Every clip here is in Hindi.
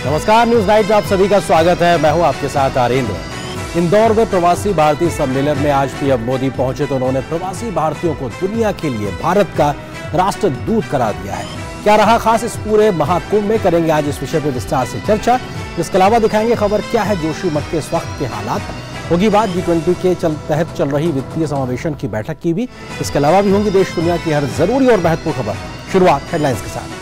नमस्कार, न्यूज नाइट में आप सभी का स्वागत है। मैं हूं आपके साथ आरेंद्र। इंदौर में प्रवासी भारतीय सम्मेलन में आज पीएम मोदी पहुंचे तो उन्होंने प्रवासी भारतीयों को दुनिया के लिए भारत का राष्ट्रदूत करार दिया है। क्या रहा खास इस पूरे महाकुंभ में, करेंगे आज इस विषय पर विस्तार से चर्चा। इसके अलावा दिखाएंगे खबर क्या है जोशीमठ के इस वक्त के हालात। होगी बात G20 के तहत चल रही वित्तीय समावेशन की बैठक की भी। इसके अलावा भी होंगी देश दुनिया की हर जरूरी और महत्वपूर्ण खबर। शुरुआत हेडलाइंस के साथ।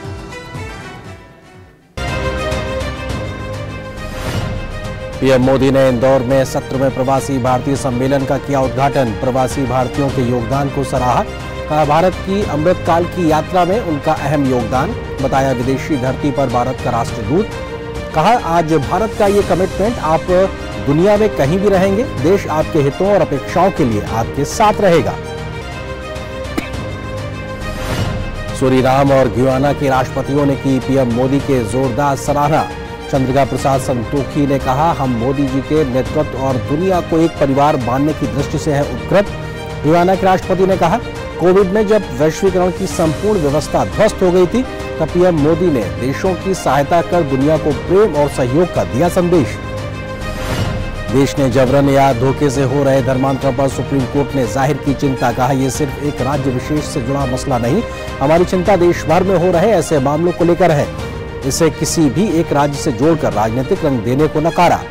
पीएम मोदी ने इंदौर में 17वें प्रवासी भारतीय सम्मेलन का किया उद्घाटन। प्रवासी भारतीयों के योगदान को सराहा। कहा भारत की अमृतकाल की यात्रा में उनका अहम योगदान। बताया विदेशी धरती पर भारत का राष्ट्रदूत। कहा आज भारत का ये कमिटमेंट, आप दुनिया में कहीं भी रहेंगे, देश आपके हितों और अपेक्षाओं के लिए आपके साथ रहेगा। सूरीनाम और गुयाना के राष्ट्रपतियों ने की पीएम मोदी के जोरदार सराहना। चंद्रिका प्रसाद संतोखी ने कहा हम मोदी जी के नेतृत्व और दुनिया को एक परिवार मानने की दृष्टि से है उत्कृष्ट। गुयाना के राष्ट्रपति ने कहा कोविड में जब वैश्वीकरण की संपूर्ण व्यवस्था ध्वस्त हो गई थी तब पीएम मोदी ने देशों की सहायता कर दुनिया को प्रेम और सहयोग का दिया संदेश। देश ने जबरन या धोखे से हो रहे धर्मांतरण पर सुप्रीम कोर्ट ने जाहिर की चिंता। कहा यह सिर्फ एक राज्य विशेष से जुड़ा मसला नहीं, हमारी चिंता देश भर में हो रहे ऐसे मामलों को लेकर है। इसे किसी भी एक राज्य से जोड़कर राजनीतिक रंग देने को नकारा।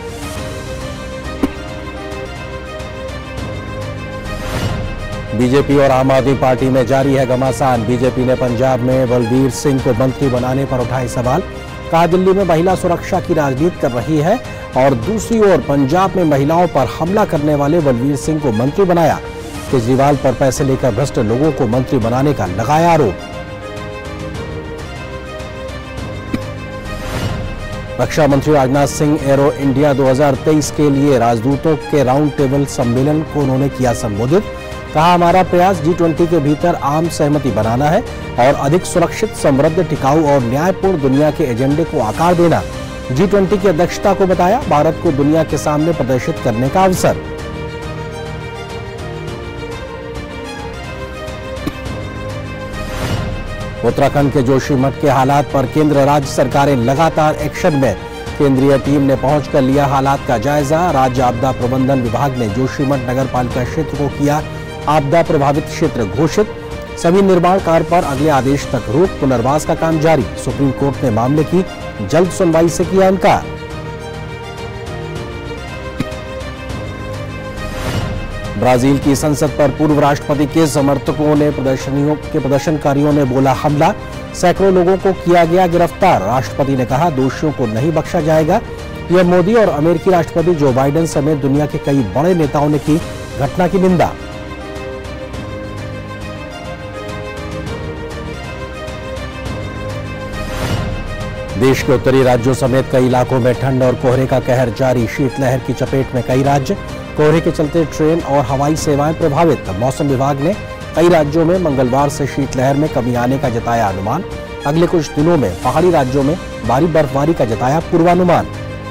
बीजेपी और आम आदमी पार्टी में जारी है घमासान। बीजेपी ने पंजाब में बलबीर सिंह को मंत्री बनाने पर उठाए सवाल। कहा दिल्ली में महिला सुरक्षा की राजनीति कर रही है और दूसरी ओर पंजाब में महिलाओं पर हमला करने वाले बलबीर सिंह को मंत्री बनाया। केजरीवाल पर पैसे लेकर भ्रष्ट लोगों को मंत्री बनाने का लगाया आरोप। रक्षा मंत्री राजनाथ सिंह एरो इंडिया 2023 के लिए राजदूतों के राउंड टेबल सम्मेलन को उन्होंने किया संबोधित। कहा हमारा प्रयास G20 के भीतर आम सहमति बनाना है और अधिक सुरक्षित, समृद्ध, टिकाऊ और न्यायपूर्ण दुनिया के एजेंडे को आकार देना। G20 की अध्यक्षता को बताया भारत को दुनिया के सामने प्रदर्शित करने का अवसर। उत्तराखंड के जोशीमठ के हालात पर केंद्र राज्य सरकारें लगातार एक्शन में। केंद्रीय टीम ने पहुंचकर लिया हालात का जायजा। राज्य आपदा प्रबंधन विभाग ने जोशीमठ नगरपालिका क्षेत्र को किया आपदा प्रभावित क्षेत्र घोषित। सभी निर्माण कार्य पर अगले आदेश तक रोक। पुनर्वास का काम जारी। सुप्रीम कोर्ट ने मामले की जल्द सुनवाई से किया इनकार। ब्राजील की संसद पर पूर्व राष्ट्रपति के समर्थकों ने प्रदर्शनकारियों ने बोला हमला। सैकड़ों लोगों को किया गया गिरफ्तार। राष्ट्रपति ने कहा दोषियों को नहीं बख्शा जाएगा। पीएम मोदी और अमेरिकी राष्ट्रपति जो बाइडेन समेत दुनिया के कई बड़े नेताओं ने की घटना की निंदा। देश के उत्तरी राज्यों समेत कई इलाकों में ठंड और कोहरे का कहर जारी। शीतलहर की चपेट में कई राज्य। कोहरे के चलते ट्रेन और हवाई सेवाएं प्रभावित। मौसम विभाग ने कई राज्यों में मंगलवार से शीतलहर में कमी आने का जताया अनुमान। अगले कुछ दिनों में पहाड़ी राज्यों में भारी बर्फबारी का जताया पूर्वानुमान।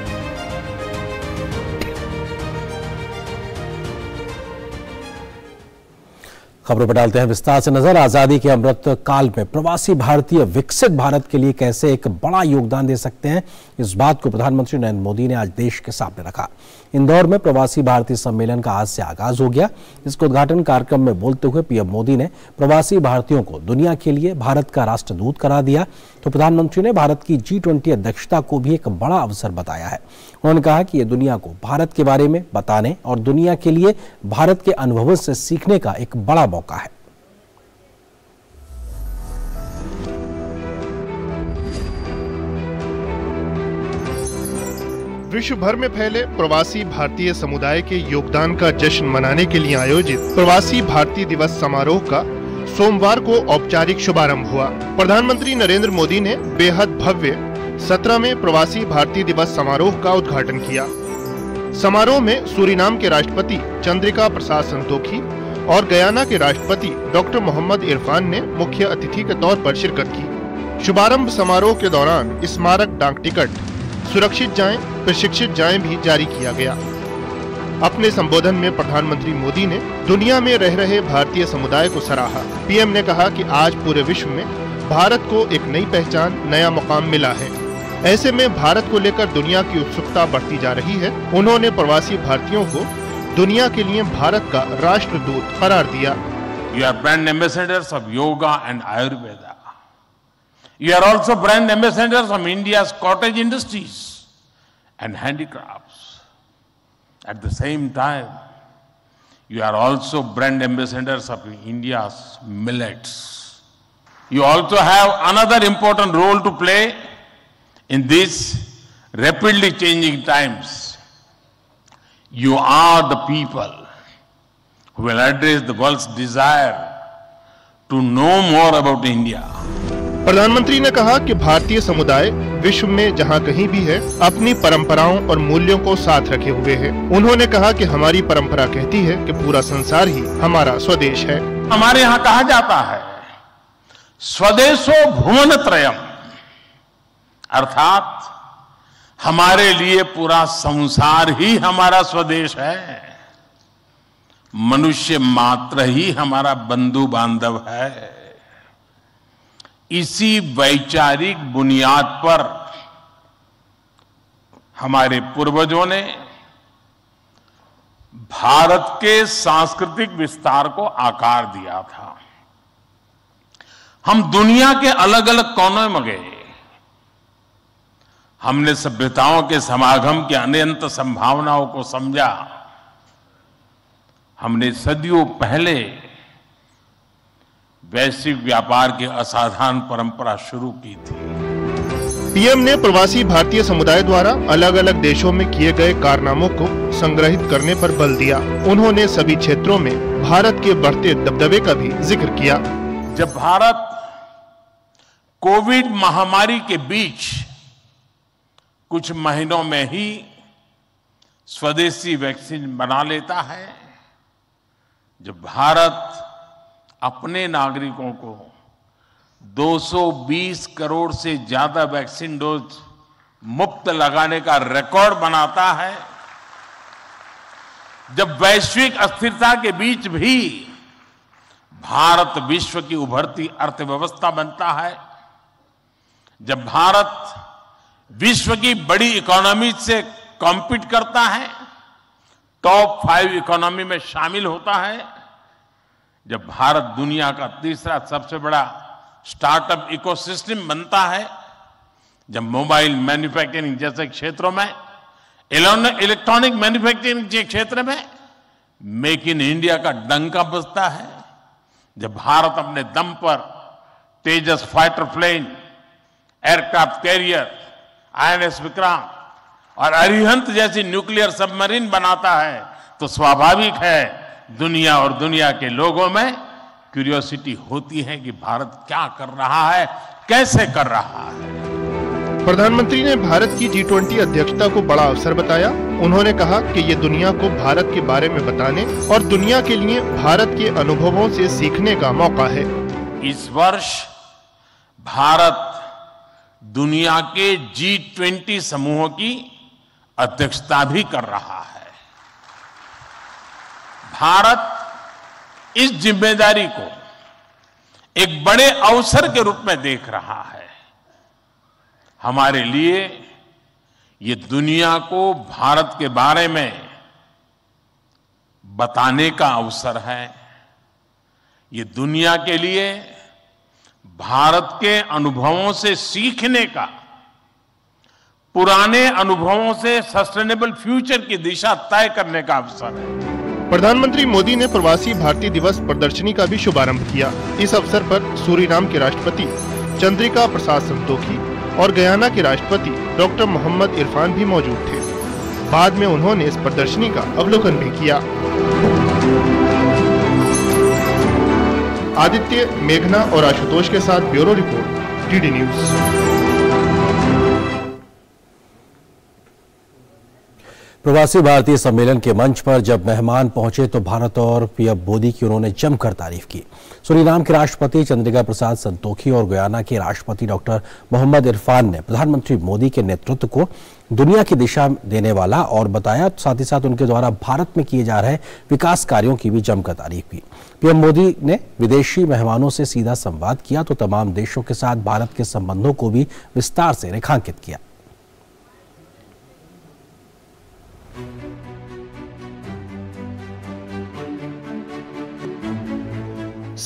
खबरों पर डालते हैं विस्तार से नजर। आजादी के अमृत काल में प्रवासी भारतीय विकसित भारत के लिए कैसे एक बड़ा योगदान दे सकते हैं, इस बात को प्रधानमंत्री नरेंद्र मोदी ने आज देश के सामने रखा। इंदौर में प्रवासी भारतीय सम्मेलन का आज से आगाज हो गया। इसके उद्घाटन कार्यक्रम में बोलते हुए पीएम मोदी ने प्रवासी भारतीयों को दुनिया के लिए भारत का राष्ट्रदूत करार दिया। तो प्रधानमंत्री ने भारत की G20 अध्यक्षता को भी एक बड़ा अवसर बताया है। उन्होंने कहा कि यह दुनिया को भारत के बारे में बताने और दुनिया के लिए भारत के अनुभवों से सीखने का एक बड़ा मौका है। विश्व भर में फैले प्रवासी भारतीय समुदाय के योगदान का जश्न मनाने के लिए आयोजित प्रवासी भारतीय दिवस समारोह का सोमवार को औपचारिक शुभारंभ हुआ। प्रधानमंत्री नरेंद्र मोदी ने बेहद भव्य 17वें प्रवासी भारतीय दिवस समारोह का उद्घाटन किया। समारोह में सूरीनाम के राष्ट्रपति चंद्रिका प्रसाद संतोखी और गयाना के राष्ट्रपति डॉक्टर मोहम्मद इरफान ने मुख्य अतिथि के तौर पर शिरकत की। शुभारंभ समारोह के दौरान स्मारक डाक टिकट, सुरक्षित जाएं, प्रशिक्षित जाएं भी जारी किया गया। अपने संबोधन में प्रधानमंत्री मोदी ने दुनिया में रह रहे भारतीय समुदाय को सराहा। पीएम ने कहा कि आज पूरे विश्व में भारत को एक नई पहचान, नया मुकाम मिला है। ऐसे में भारत को लेकर दुनिया की उत्सुकता बढ़ती जा रही है। उन्होंने प्रवासी भारतीयों को दुनिया के लिए भारत का राष्ट्रदूत करार दिया। You are brand ambassadors of yoga and Ayurveda. You are also brand ambassadors of India's cottage industries and handicrafts. At the same time, you are also brand ambassadors of India's millets. You also have another important role to play in these rapidly changing times. You are the people who will address the world's desire to know more about India. प्रधानमंत्री ने कहा कि भारतीय समुदाय विश्व में जहां कहीं भी है अपनी परंपराओं और मूल्यों को साथ रखे हुए है। उन्होंने कहा कि हमारी परंपरा कहती है कि पूरा संसार ही हमारा स्वदेश है। हमारे यहाँ कहा जाता है स्वदेशो भुवनत्रयम, अर्थात हमारे लिए पूरा संसार ही हमारा स्वदेश है। मनुष्य मात्र ही हमारा बंधु बांधव है। इसी वैचारिक बुनियाद पर हमारे पूर्वजों ने भारत के सांस्कृतिक विस्तार को आकार दिया था। हम दुनिया के अलग अलग कोनों में गए। हमने सभ्यताओं के समागम की अनंत संभावनाओं को समझा। हमने सदियों पहले वैश्विक व्यापार की असाधारण परंपरा शुरू की थी। पीएम ने प्रवासी भारतीय समुदाय द्वारा अलग अलग देशों में किए गए कारनामों को संग्रहित करने पर बल दिया। उन्होंने सभी क्षेत्रों में भारत के बढ़ते दबदबे का भी जिक्र किया। जब भारत कोविड महामारी के बीच कुछ महीनों में ही स्वदेशी वैक्सीन बना लेता है, जब भारत अपने नागरिकों को 220 करोड़ से ज्यादा वैक्सीन डोज मुफ्त लगाने का रिकॉर्ड बनाता है, जब वैश्विक अस्थिरता के बीच भी भारत विश्व की उभरती अर्थव्यवस्था बनता है, जब भारत विश्व की बड़ी इकोनॉमी से कॉम्पीट करता है, टॉप 5 इकोनॉमी में शामिल होता है, जब भारत दुनिया का तीसरा सबसे बड़ा स्टार्टअप इकोसिस्टम बनता है, जब मोबाइल मैन्युफैक्चरिंग जैसे क्षेत्रों में, इलेक्ट्रॉनिक मैन्युफैक्चरिंग के क्षेत्र में मेक इन इंडिया का डंका बजता है, जब भारत अपने दम पर Tejas fighter plane, aircraft carrier, INS Vikrant और अरिहंत जैसी न्यूक्लियर सबमरीन बनाता है, तो स्वाभाविक है दुनिया और दुनिया के लोगों में क्यूरियोसिटी होती है कि भारत क्या कर रहा है, कैसे कर रहा है। प्रधानमंत्री ने भारत की G20 अध्यक्षता को बड़ा अवसर बताया। उन्होंने कहा कि ये दुनिया को भारत के बारे में बताने और दुनिया के लिए भारत के अनुभवों से सीखने का मौका है। इस वर्ष भारत दुनिया के G20 समूहों की अध्यक्षता भी कर रहा है। भारत इस जिम्मेदारी को एक बड़े अवसर के रूप में देख रहा है। हमारे लिए ये दुनिया को भारत के बारे में बताने का अवसर है। ये दुनिया के लिए भारत के अनुभवों से सीखने का, पुराने अनुभवों से सस्टेनेबल फ्यूचर की दिशा तय करने का अवसर है। प्रधानमंत्री मोदी ने प्रवासी भारतीय दिवस प्रदर्शनी का भी शुभारंभ किया। इस अवसर पर सूरीनाम के राष्ट्रपति चंद्रिका प्रसाद संतोखी और गयाना के राष्ट्रपति डॉक्टर मोहम्मद इरफान भी मौजूद थे। बाद में उन्होंने इस प्रदर्शनी का अवलोकन भी किया। आदित्य, मेघना और आशुतोष के साथ ब्यूरो रिपोर्ट, डीडी न्यूज। प्रवासी भारतीय सम्मेलन के मंच पर जब मेहमान पहुंचे तो भारत और पीएम मोदी की उन्होंने जमकर तारीफ की। सूरीनाम के राष्ट्रपति चंद्रिका प्रसाद संतोखी और गयाना के राष्ट्रपति डॉक्टर मोहम्मद इरफान ने प्रधानमंत्री मोदी के नेतृत्व को दुनिया की दिशा देने वाला और बताया। साथ ही साथ उनके द्वारा भारत में किए जा रहे विकास कार्यों की भी जमकर तारीफ की। पीएम मोदी ने विदेशी मेहमानों से सीधा संवाद किया तो तमाम देशों के साथ भारत के संबंधों को भी विस्तार से रेखांकित किया।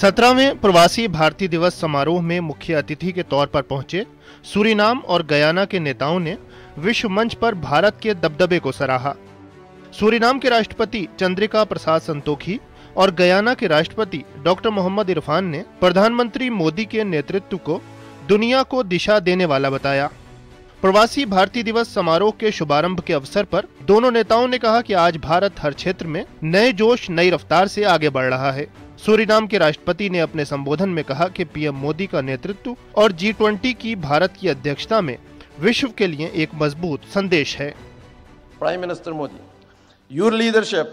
17वें प्रवासी भारतीय दिवस समारोह में मुख्य अतिथि के तौर पर पहुंचे सूरीनाम और गयाना के नेताओं ने विश्व मंच पर भारत के दबदबे को सराहा। सूरीनाम के राष्ट्रपति चंद्रिका प्रसाद संतोखी और गयाना के राष्ट्रपति डॉक्टर मोहम्मद इरफान ने प्रधानमंत्री मोदी के नेतृत्व को दुनिया को दिशा देने वाला बताया। प्रवासी भारतीय दिवस समारोह के शुभारंभ के अवसर पर दोनों नेताओं ने कहा कि आज भारत हर क्षेत्र में नए जोश, नई रफ्तार से आगे बढ़ रहा है। सूरीनाम के राष्ट्रपति ने अपने संबोधन में कहा कि पीएम मोदी का नेतृत्व और G20 की भारत की अध्यक्षता में विश्व के लिए एक मजबूत संदेश है। Prime minister Modi, your leadership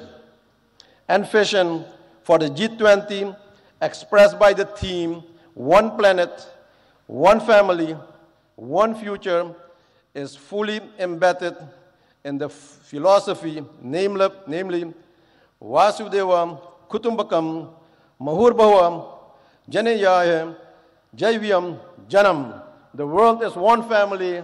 and vision for the G20 expressed by the theme One Planet, One Family, One Future is fully embedded in the philosophy, namely Vasudeva Kutumbakam Mahurbavam Janeyaya Jaivyam Janam. The world is one family,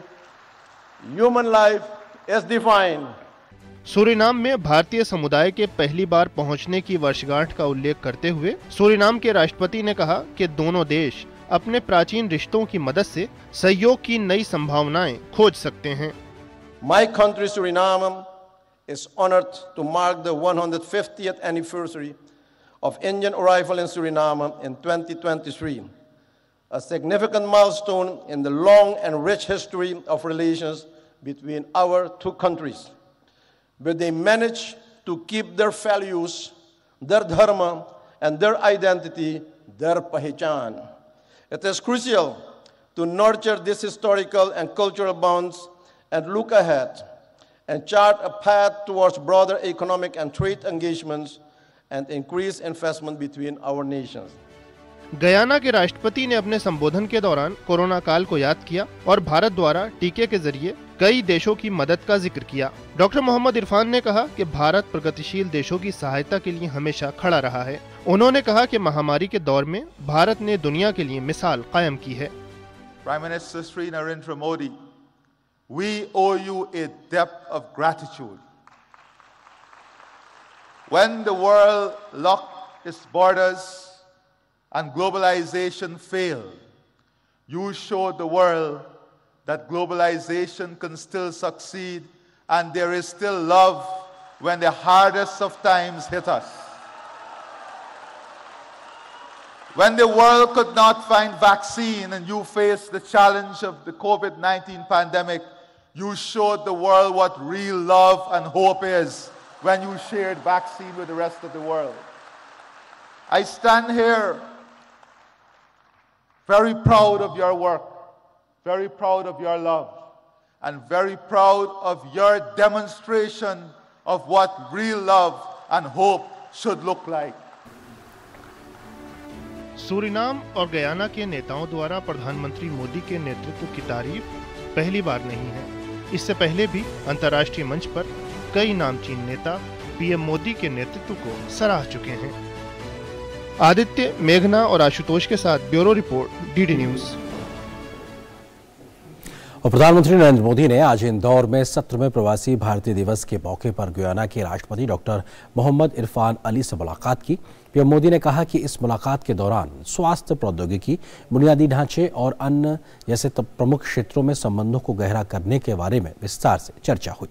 human life is defined. Suriname में भारतीय समुदाय के पहली बार पहुंचने की वर्षगांठ का उल्लेख करते हुए सूरीनाम के राष्ट्रपति ने कहा कि दोनों देश अपने प्राचीन रिश्तों की मदद से सहयोग की नई संभावनाएं खोज सकते हैं। My country Suriname is honored to mark the 150th anniversary of Indian arrival in Suriname in 2023, a significant milestone in the long and rich history of relations between our two countries. But they managed to keep their values, their dharma, and their identity, their pahichan. It is crucial to nurture these historical and cultural bonds and look ahead and chart a path towards broader economic and trade engagements and increased investment between our nations. Guyana के राष्ट्रपति ने अपने संबोधन के दौरान कोरोना काल को याद किया और भारत द्वारा टीके के जरिए कई देशों की मदद का जिक्र किया। डॉक्टर मोहम्मद इरफान ने कहा कि भारत प्रगतिशील देशों की सहायता के लिए हमेशा खड़ा रहा है। उन्होंने कहा कि महामारी के दौर में भारत ने दुनिया के लिए मिसाल कायम की है। Prime Minister Sri Narendra Modi, we owe you a debt of gratitude. When the world locked its borders and globalization failed, you showed the world that globalization can still succeed and there is still love when the hardest of times hit us. When the world could not find vaccine and you faced the challenge of the COVID-19 pandemic, you showed the world what real love and hope is when you shared vaccine with the rest of the world. I stand here very proud of your work, very proud of your love, and very proud of your demonstration of what real love and hope should look like. Suriname और गयाना के नेताओं द्वारा प्रधानमंत्री मोदी के नेतृत्व की तारीफ पहली बार नहीं है। इससे पहले भी अंतर्राष्ट्रीय मंच पर कई नामचीन नेता पीएम मोदी के नेतृत्व को सराह चुके हैं। आदित्य, मेघना और आशुतोष के साथ ब्यूरो रिपोर्ट, डीडी न्यूज। और प्रधानमंत्री नरेंद्र मोदी ने आज इंदौर में 17वें प्रवासी भारतीय दिवस के मौके पर गयाना के राष्ट्रपति डॉक्टर मोहम्मद इरफान अली से मुलाकात की। पीएम मोदी ने कहा कि इस मुलाकात के दौरान स्वास्थ्य प्रौद्योगिकी, बुनियादी ढांचे और अन्य जैसे प्रमुख क्षेत्रों में संबंधों को गहरा करने के बारे में विस्तार से चर्चा हुई।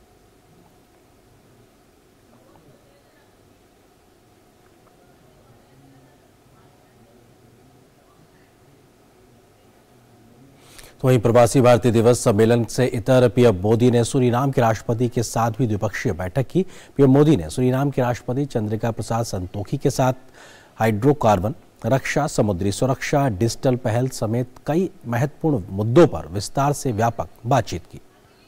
तो वहीं प्रवासी भारतीय दिवस सम्मेलन से इतर पीएम मोदी ने सूरीनाम के राष्ट्रपति के साथ भी द्विपक्षीय बैठक की। पीएम मोदी ने सूरीनाम के राष्ट्रपति चंद्रिका प्रसाद संतोखी के साथ हाइड्रोकार्बन, रक्षा, समुद्री सुरक्षा, डिजिटल पहल समेत कई महत्वपूर्ण मुद्दों पर विस्तार से व्यापक बातचीत की।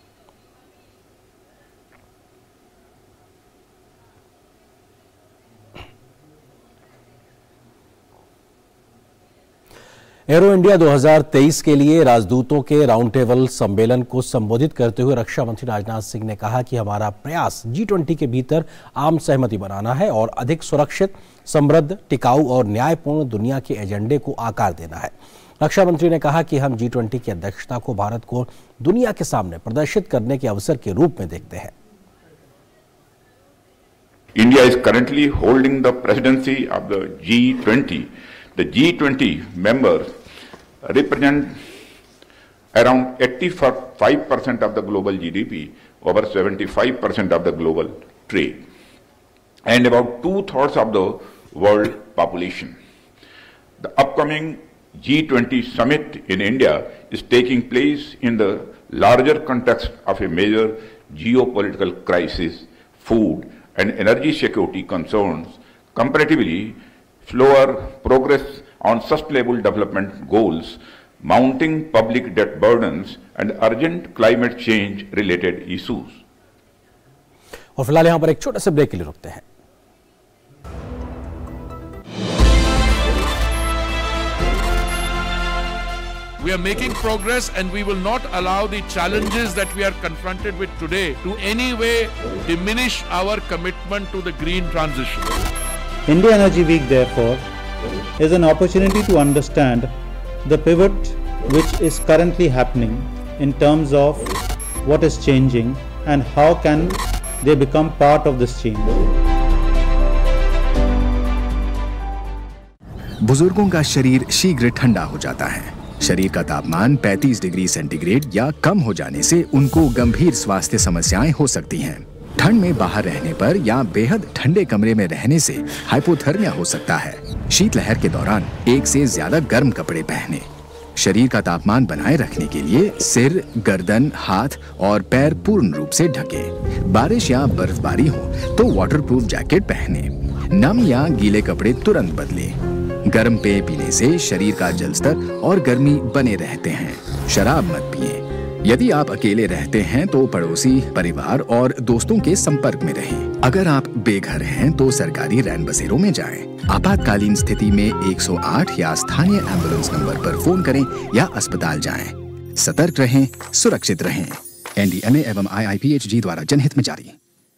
एरो इंडिया 2023 के लिए राजदूतों के राउंड टेबल सम्मेलन को संबोधित करते हुए रक्षा मंत्री राजनाथ सिंह ने कहा कि हमारा प्रयास G20 के भीतर आम सहमति बनाना है और अधिक सुरक्षित, समृद्ध, टिकाऊ और न्यायपूर्ण दुनिया के एजेंडे को आकार देना है। रक्षा मंत्री ने कहा कि हम G20 की अध्यक्षता को भारत को दुनिया के सामने प्रदर्शित करने के अवसर के रूप में देखते हैं। India is currently holding the presidency of the G20. The G20 members represent around 85% of the global GDP, over 75% of the global trade, and about 2/3 of the world population. The upcoming G20 summit in India is taking place in the larger context of a major geopolitical crisis, food and energy security concerns, comparatively slower progress on sustainable development goals, mounting public debt burdens and urgent climate change related issues. और फिलहाल यहां पर एक छोटे से ब्रेक के लिए रुकते हैं। We are making progress and we will not allow the challenges that we are confronted with today to any way diminish our commitment to the green transition. India Energy Week, therefore, is an opportunity to understand the pivot which is currently happening in terms of what is changing and how can they become part of this change. बुजुर्गों का शरीर शीघ्र ठंडा हो जाता है। शरीर का तापमान 35 डिग्री सेंटीग्रेड या कम हो जाने से उनको गंभीर स्वास्थ्य समस्याएं हो सकती हैं। ठंड में बाहर रहने पर या बेहद ठंडे कमरे में रहने से हाइपोथर्मिया हो सकता है। शीतलहर के दौरान एक से ज्यादा गर्म कपड़े पहने। शरीर का तापमान बनाए रखने के लिए सिर, गर्दन, हाथ और पैर पूर्ण रूप से ढके। बारिश या बर्फबारी हो तो वाटरप्रूफ जैकेट पहने। नम या गीले कपड़े तुरंत बदले। गर्म पेय पीने से शरीर का जल स्तर और गर्मी बने रहते हैं। शराब मत पिए। यदि आप अकेले रहते हैं तो पड़ोसी, परिवार और दोस्तों के संपर्क में रहें। अगर आप बेघर हैं तो सरकारी रैन बसेरों में जाएं। आपातकालीन स्थिति में 108 या स्थानीय एम्बुलेंस नंबर पर फोन करें या अस्पताल जाएं। सतर्क रहें, सुरक्षित रहें। NDMA एवं IIPHG द्वारा जनहित में जारी।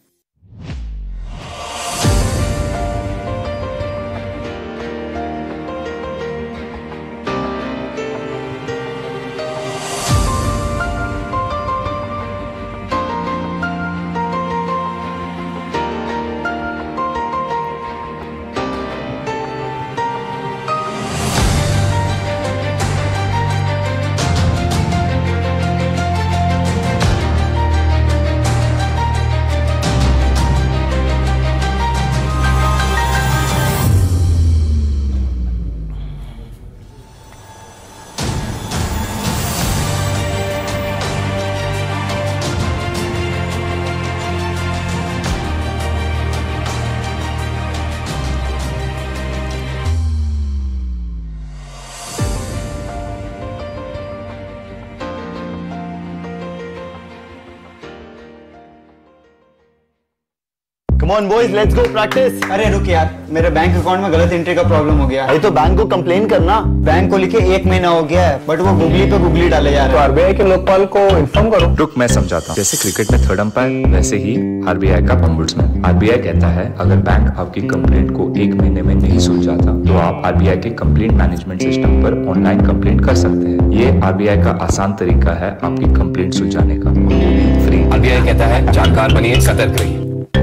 Come on boys, let's go practice. अरे रुक यार, मेरे बैंक अकाउंट में गलत एंट्री का प्रॉब्लम हो गया। अरे तो बैंक को कंप्लेन करना। बैंक को लिखे 1 महीना हो गया है, बट वो गूगली पे गूगली डाले जा रहे हैं। तो RBI के लोकपाल को इन्फॉर्म करो। रुक, मैं समझाता हूँ। जैसे क्रिकेट में थर्ड अंपायर, वैसे ही RBI का ओम्बुड्समैन। RBI कहता है अगर बैंक आपकी कंप्लेंट को 1 महीने में नहीं सुलझाता तो आप RBI के कंप्लेंट मैनेजमेंट सिस्टम पर ऑनलाइन कंप्लेंट कर सकते हैं। ये RBI का आसान तरीका है आपकी कंप्लेंट सुलझाने का। फ्री। RBI कहता है जानकार बनिए, सतर्क रहिए।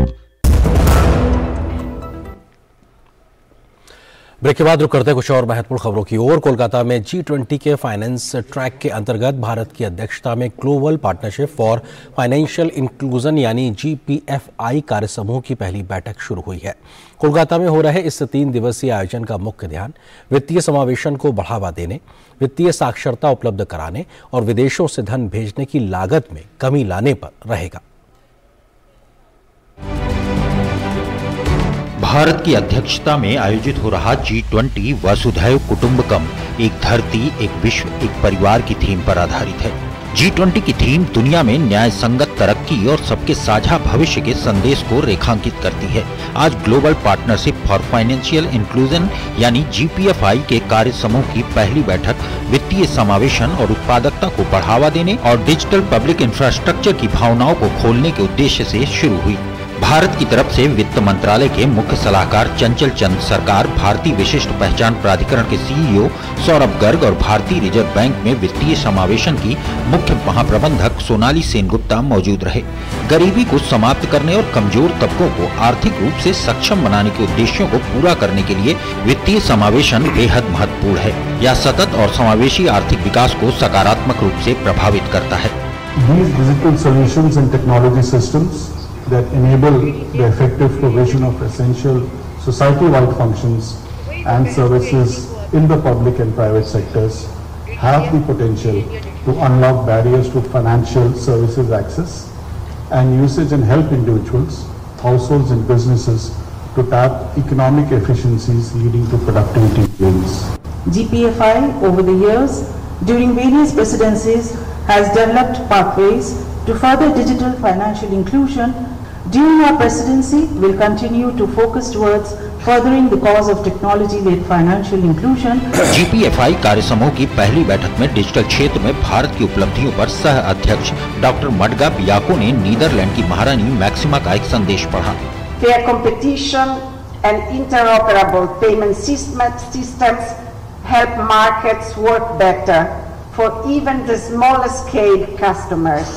ब्रेक के बाद रुक करते हैं कुछ और महत्वपूर्ण खबरों की ओर। कोलकाता में G20 के फाइनेंस ट्रैक के अंतर्गत भारत की अध्यक्षता में global partnership for financial inclusion यानी GPFI कार्य समूह की पहली बैठक शुरू हुई है। कोलकाता में हो रहे इस 3 दिवसीय आयोजन का मुख्य ध्यान वित्तीय समावेशन को बढ़ावा देने, वित्तीय साक्षरता उपलब्ध कराने और विदेशों से धन भेजने की लागत में कमी लाने पर रहेगा। भारत की अध्यक्षता में आयोजित हो रहा G20 वसुधैव कुटुंबकम, एक धरती, एक विश्व, एक परिवार की थीम पर आधारित है। G20 की थीम दुनिया में न्याय संगत तरक्की और सबके साझा भविष्य के संदेश को रेखांकित करती है। आज global partnership for financial inclusion यानी GPFI के कार्य समूह की पहली बैठक वित्तीय समावेशन और उत्पादकता को बढ़ावा देने और डिजिटल पब्लिक इंफ्रास्ट्रक्चर की भावनाओं को खोलने के उद्देश्य से शुरू हुई। भारत की तरफ से वित्त मंत्रालय के मुख्य सलाहकार चंचल चंद सरकार, भारतीय विशिष्ट पहचान प्राधिकरण के सीईओ सौरभ गर्ग और भारतीय रिजर्व बैंक में वित्तीय समावेशन की मुख्य महाप्रबंधक सोनाली सेनगुप्ता मौजूद रहे। गरीबी को समाप्त करने और कमजोर तबकों को आर्थिक रूप से सक्षम बनाने के उद्देश्यों को पूरा करने के लिए वित्तीय समावेशन बेहद महत्वपूर्ण है। यह सतत और समावेशी आर्थिक विकास को सकारात्मक रूप से प्रभावित करता है। These digital solutions and technology systems that enable the effective provision of essential society-wide functions and services in the public and private sectors have the potential to unlock barriers to financial services access and usage and help individuals, households and businesses to tap economic efficiencies leading to productivity gains. GPFI over the years during various presidencies has developed pathways to further digital financial inclusion. During our presidency, we will continue to focus towards furthering the cause of technology-led financial inclusion. GPFI कार्य समूह की पहली बैठक में डिजिटल क्षेत्र में भारत की उपलब्धियों पर सह अध्यक्ष डॉक्टर मडगा बियाको ने नीदरलैंड की महारानी मैक्सिमा का एक संदेश पढ़ा। Fair competition and interoperable payment systems help markets work better for even the smallest scale customers.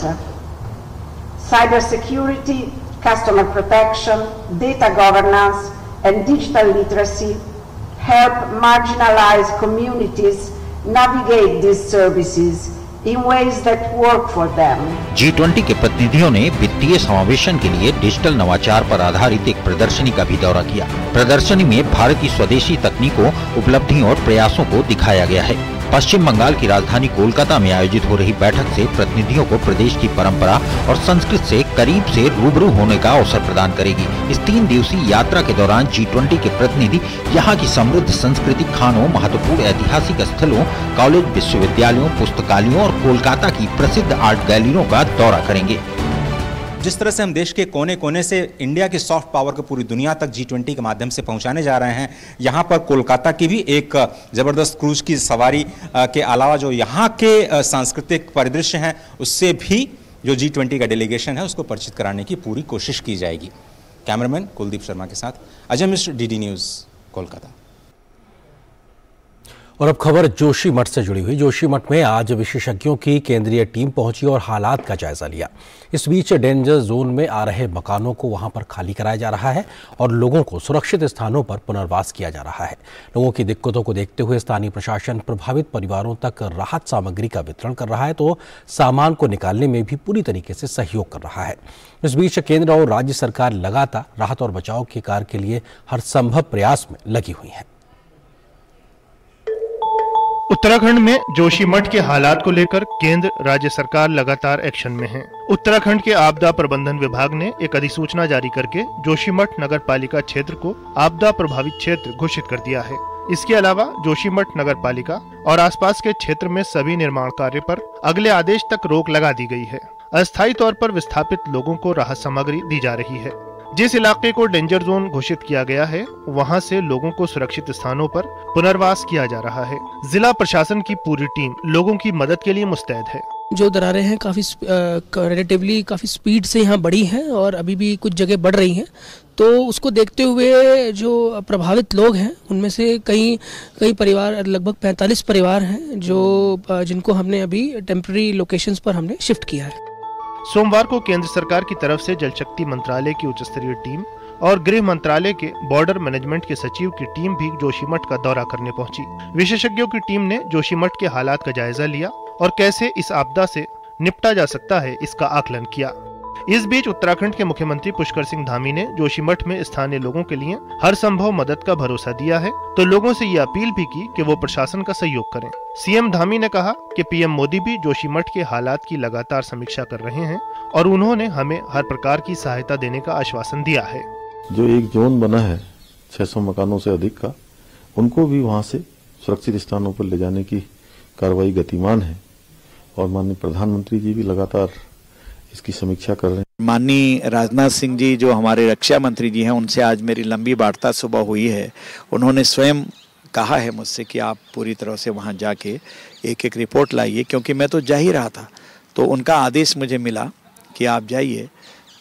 Cybersecurity, customer protection, data governance, and digital literacy help marginalized communities navigate these services in ways that work for them. G20 के प्रतिनिधियों ने वित्तीय समावेशन के लिए डिजिटल नवाचार पर आधारित एक प्रदर्शनी का भी दौरा किया। प्रदर्शनी में भारत की स्वदेशी तकनीकों, उपलब्धियों और प्रयासों को दिखाया गया है। पश्चिम बंगाल की राजधानी कोलकाता में आयोजित हो रही बैठक से प्रतिनिधियों को प्रदेश की परंपरा और संस्कृति से करीब से रूबरू होने का अवसर प्रदान करेगी। इस 3 दिवसीय यात्रा के दौरान G20 के प्रतिनिधि यहाँ की समृद्ध संस्कृति, खानों, महत्वपूर्ण ऐतिहासिक स्थलों, कॉलेज, विश्वविद्यालयों, पुस्तकालयों और कोलकाता की प्रसिद्ध आर्ट गैलरियों का दौरा करेंगे। जिस तरह से हम देश के कोने कोने से इंडिया की सॉफ्ट पावर को पूरी दुनिया तक G20 के माध्यम से पहुंचाने जा रहे हैं, यहाँ पर कोलकाता की भी एक ज़बरदस्त क्रूज की सवारी के अलावा जो यहाँ के सांस्कृतिक परिदृश्य हैं उससे भी जो G20 का डेलीगेशन है उसको परिचित कराने की पूरी कोशिश की जाएगी। कैमरामैन कुलदीप शर्मा के साथ अजय मिश्र, DD न्यूज़, कोलकाता। और अब खबर जोशीमठ से जुड़ी हुई। जोशीमठ में आज विशेषज्ञों की केंद्रीय टीम पहुंची और हालात का जायजा लिया। इस बीच डेंजर जोन में आ रहे मकानों को वहां पर खाली कराया जा रहा है और लोगों को सुरक्षित स्थानों पर पुनर्वास किया जा रहा है। लोगों की दिक्कतों को देखते हुए स्थानीय प्रशासन प्रभावित परिवारों तक राहत सामग्री का वितरण कर रहा है तो सामान को निकालने में भी पूरी तरीके से सहयोग कर रहा है। इस बीच केंद्र और राज्य सरकार लगातार राहत और बचाव के कार्य के लिए हर संभव प्रयास में लगी हुई है। उत्तराखंड में जोशीमठ के हालात को लेकर केंद्र राज्य सरकार लगातार एक्शन में है। उत्तराखंड के आपदा प्रबंधन विभाग ने एक अधिसूचना जारी करके जोशीमठ नगर पालिका क्षेत्र को आपदा प्रभावित क्षेत्र घोषित कर दिया है। इसके अलावा जोशीमठ नगर पालिका और आसपास के क्षेत्र में सभी निर्माण कार्य पर अगले आदेश तक रोक लगा दी गई है। अस्थायी तौर पर विस्थापित लोगों को राहत सामग्री दी जा रही है। जिस इलाके को डेंजर जोन घोषित किया गया है वहां से लोगों को सुरक्षित स्थानों पर पुनर्वास किया जा रहा है। जिला प्रशासन की पूरी टीम लोगों की मदद के लिए मुस्तैद है। जो दरारें हैं काफ़ी रिलेटिवली काफ़ी स्पीड से यहाँ बढ़ी हैं और अभी भी कुछ जगह बढ़ रही हैं, तो उसको देखते हुए जो प्रभावित लोग हैं उनमें से कई परिवार, लगभग 45 परिवार हैं जिनको हमने अभी टेम्पररी लोकेशंस पर हमने शिफ्ट किया है। सोमवार को केंद्र सरकार की तरफ से जल शक्ति मंत्रालय की उच्च स्तरीय टीम और गृह मंत्रालय के बॉर्डर मैनेजमेंट के सचिव की टीम भी जोशीमठ का दौरा करने पहुंची। विशेषज्ञों की टीम ने जोशीमठ के हालात का जायजा लिया और कैसे इस आपदा से निपटा जा सकता है इसका आकलन किया। इस बीच उत्तराखंड के मुख्यमंत्री पुष्कर सिंह धामी ने जोशीमठ में स्थानीय लोगों के लिए हर संभव मदद का भरोसा दिया है तो लोगों से ये अपील भी की कि वो प्रशासन का सहयोग करें। सीएम धामी ने कहा कि पीएम मोदी भी जोशीमठ के हालात की लगातार समीक्षा कर रहे हैं और उन्होंने हमें हर प्रकार की सहायता देने का आश्वासन दिया है। जो एक जोन बना है 600 मकानों से अधिक का, उनको भी वहां से सुरक्षित स्थानों पर ले जाने की कार्रवाई गतिमान है और माननीय प्रधानमंत्री जी भी लगातार इसकी समीक्षा कर रहे हैं। माननीय राजनाथ सिंह जी जो हमारे रक्षा मंत्री जी हैं, उनसे आज मेरी लंबी वार्ता सुबह हुई है। उन्होंने स्वयं कहा है मुझसे कि आप पूरी तरह से वहां जाके एक एक रिपोर्ट लाइए, क्योंकि मैं तो जा ही रहा था, तो उनका आदेश मुझे मिला कि आप जाइए।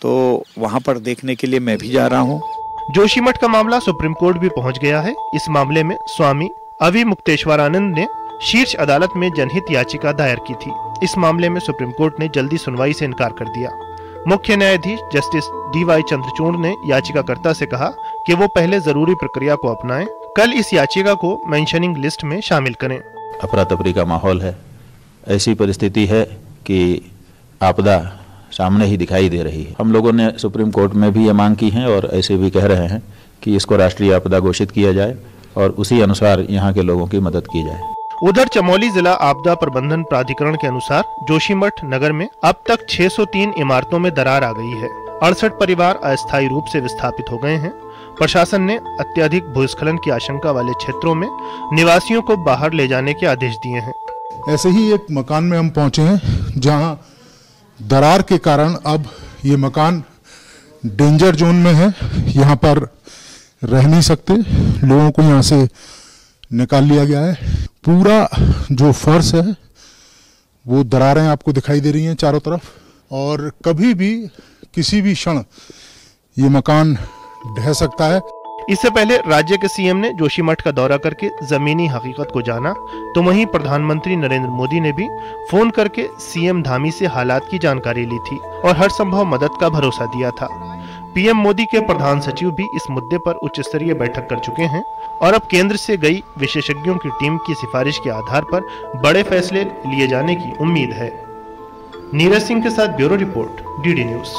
तो वहाँ पर देखने के लिए मैं भी जा रहा हूँ। जोशीमठ का मामला सुप्रीम कोर्ट भी पहुंच गया है। इस मामले में स्वामी अवि मुक्तेश्वरानंद ने शीर्ष अदालत में जनहित याचिका दायर की थी। इस मामले में सुप्रीम कोर्ट ने जल्दी सुनवाई से इनकार कर दिया। मुख्य न्यायाधीश जस्टिस डी.वाई. चंद्रचूड़ ने याचिकाकर्ता से कहा कि वो पहले जरूरी प्रक्रिया को अपनाएं, कल इस याचिका को मेंशनिंग लिस्ट में शामिल करें। अफरा तफरी का माहौल है, ऐसी परिस्थिति है कि आपदा सामने ही दिखाई दे रही है। हम लोगों ने सुप्रीम कोर्ट में भी ये मांग की है और ऐसे भी कह रहे हैं कि इसको राष्ट्रीय आपदा घोषित किया जाए और उसी अनुसार यहाँ के लोगों की मदद की जाए। उधर चमोली जिला आपदा प्रबंधन प्राधिकरण के अनुसार जोशीमठ नगर में अब तक 603 इमारतों में दरार आ गई है। 68 परिवार अस्थायी रूप से विस्थापित हो गए हैं। प्रशासन ने अत्यधिक भूस्खलन की आशंका वाले क्षेत्रों में निवासियों को बाहर ले जाने के आदेश दिए हैं। ऐसे ही एक मकान में हम पहुंचे हैं जहां दरार के कारण अब ये मकान डेंजर जोन में है, यहाँ पर रह नहीं सकते, लोगों को यहाँ से निकाल लिया गया है। पूरा जो फर्श है वो दरारें आपको दिखाई दे रही हैं चारों तरफ, और कभी भी किसी भी क्षण ये मकान ढह सकता है। इससे पहले राज्य के सीएम ने जोशीमठ का दौरा करके जमीनी हकीकत को जाना, तो वहीं प्रधानमंत्री नरेंद्र मोदी ने भी फोन करके सीएम धामी से हालात की जानकारी ली थी और हर संभव मदद का भरोसा दिया था। पीएम मोदी के प्रधान सचिव भी इस मुद्दे पर उच्च स्तरीय बैठक कर चुके हैं और अब केंद्र से गई विशेषज्ञों की टीम की सिफारिश के आधार पर बड़े फैसले लिए जाने की उम्मीद है। नीरज सिंह के साथ ब्यूरो रिपोर्ट, डीडी न्यूज।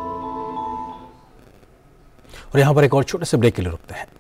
और यहां पर एक और छोटे से ब्रेक के लिए रुकते हैं।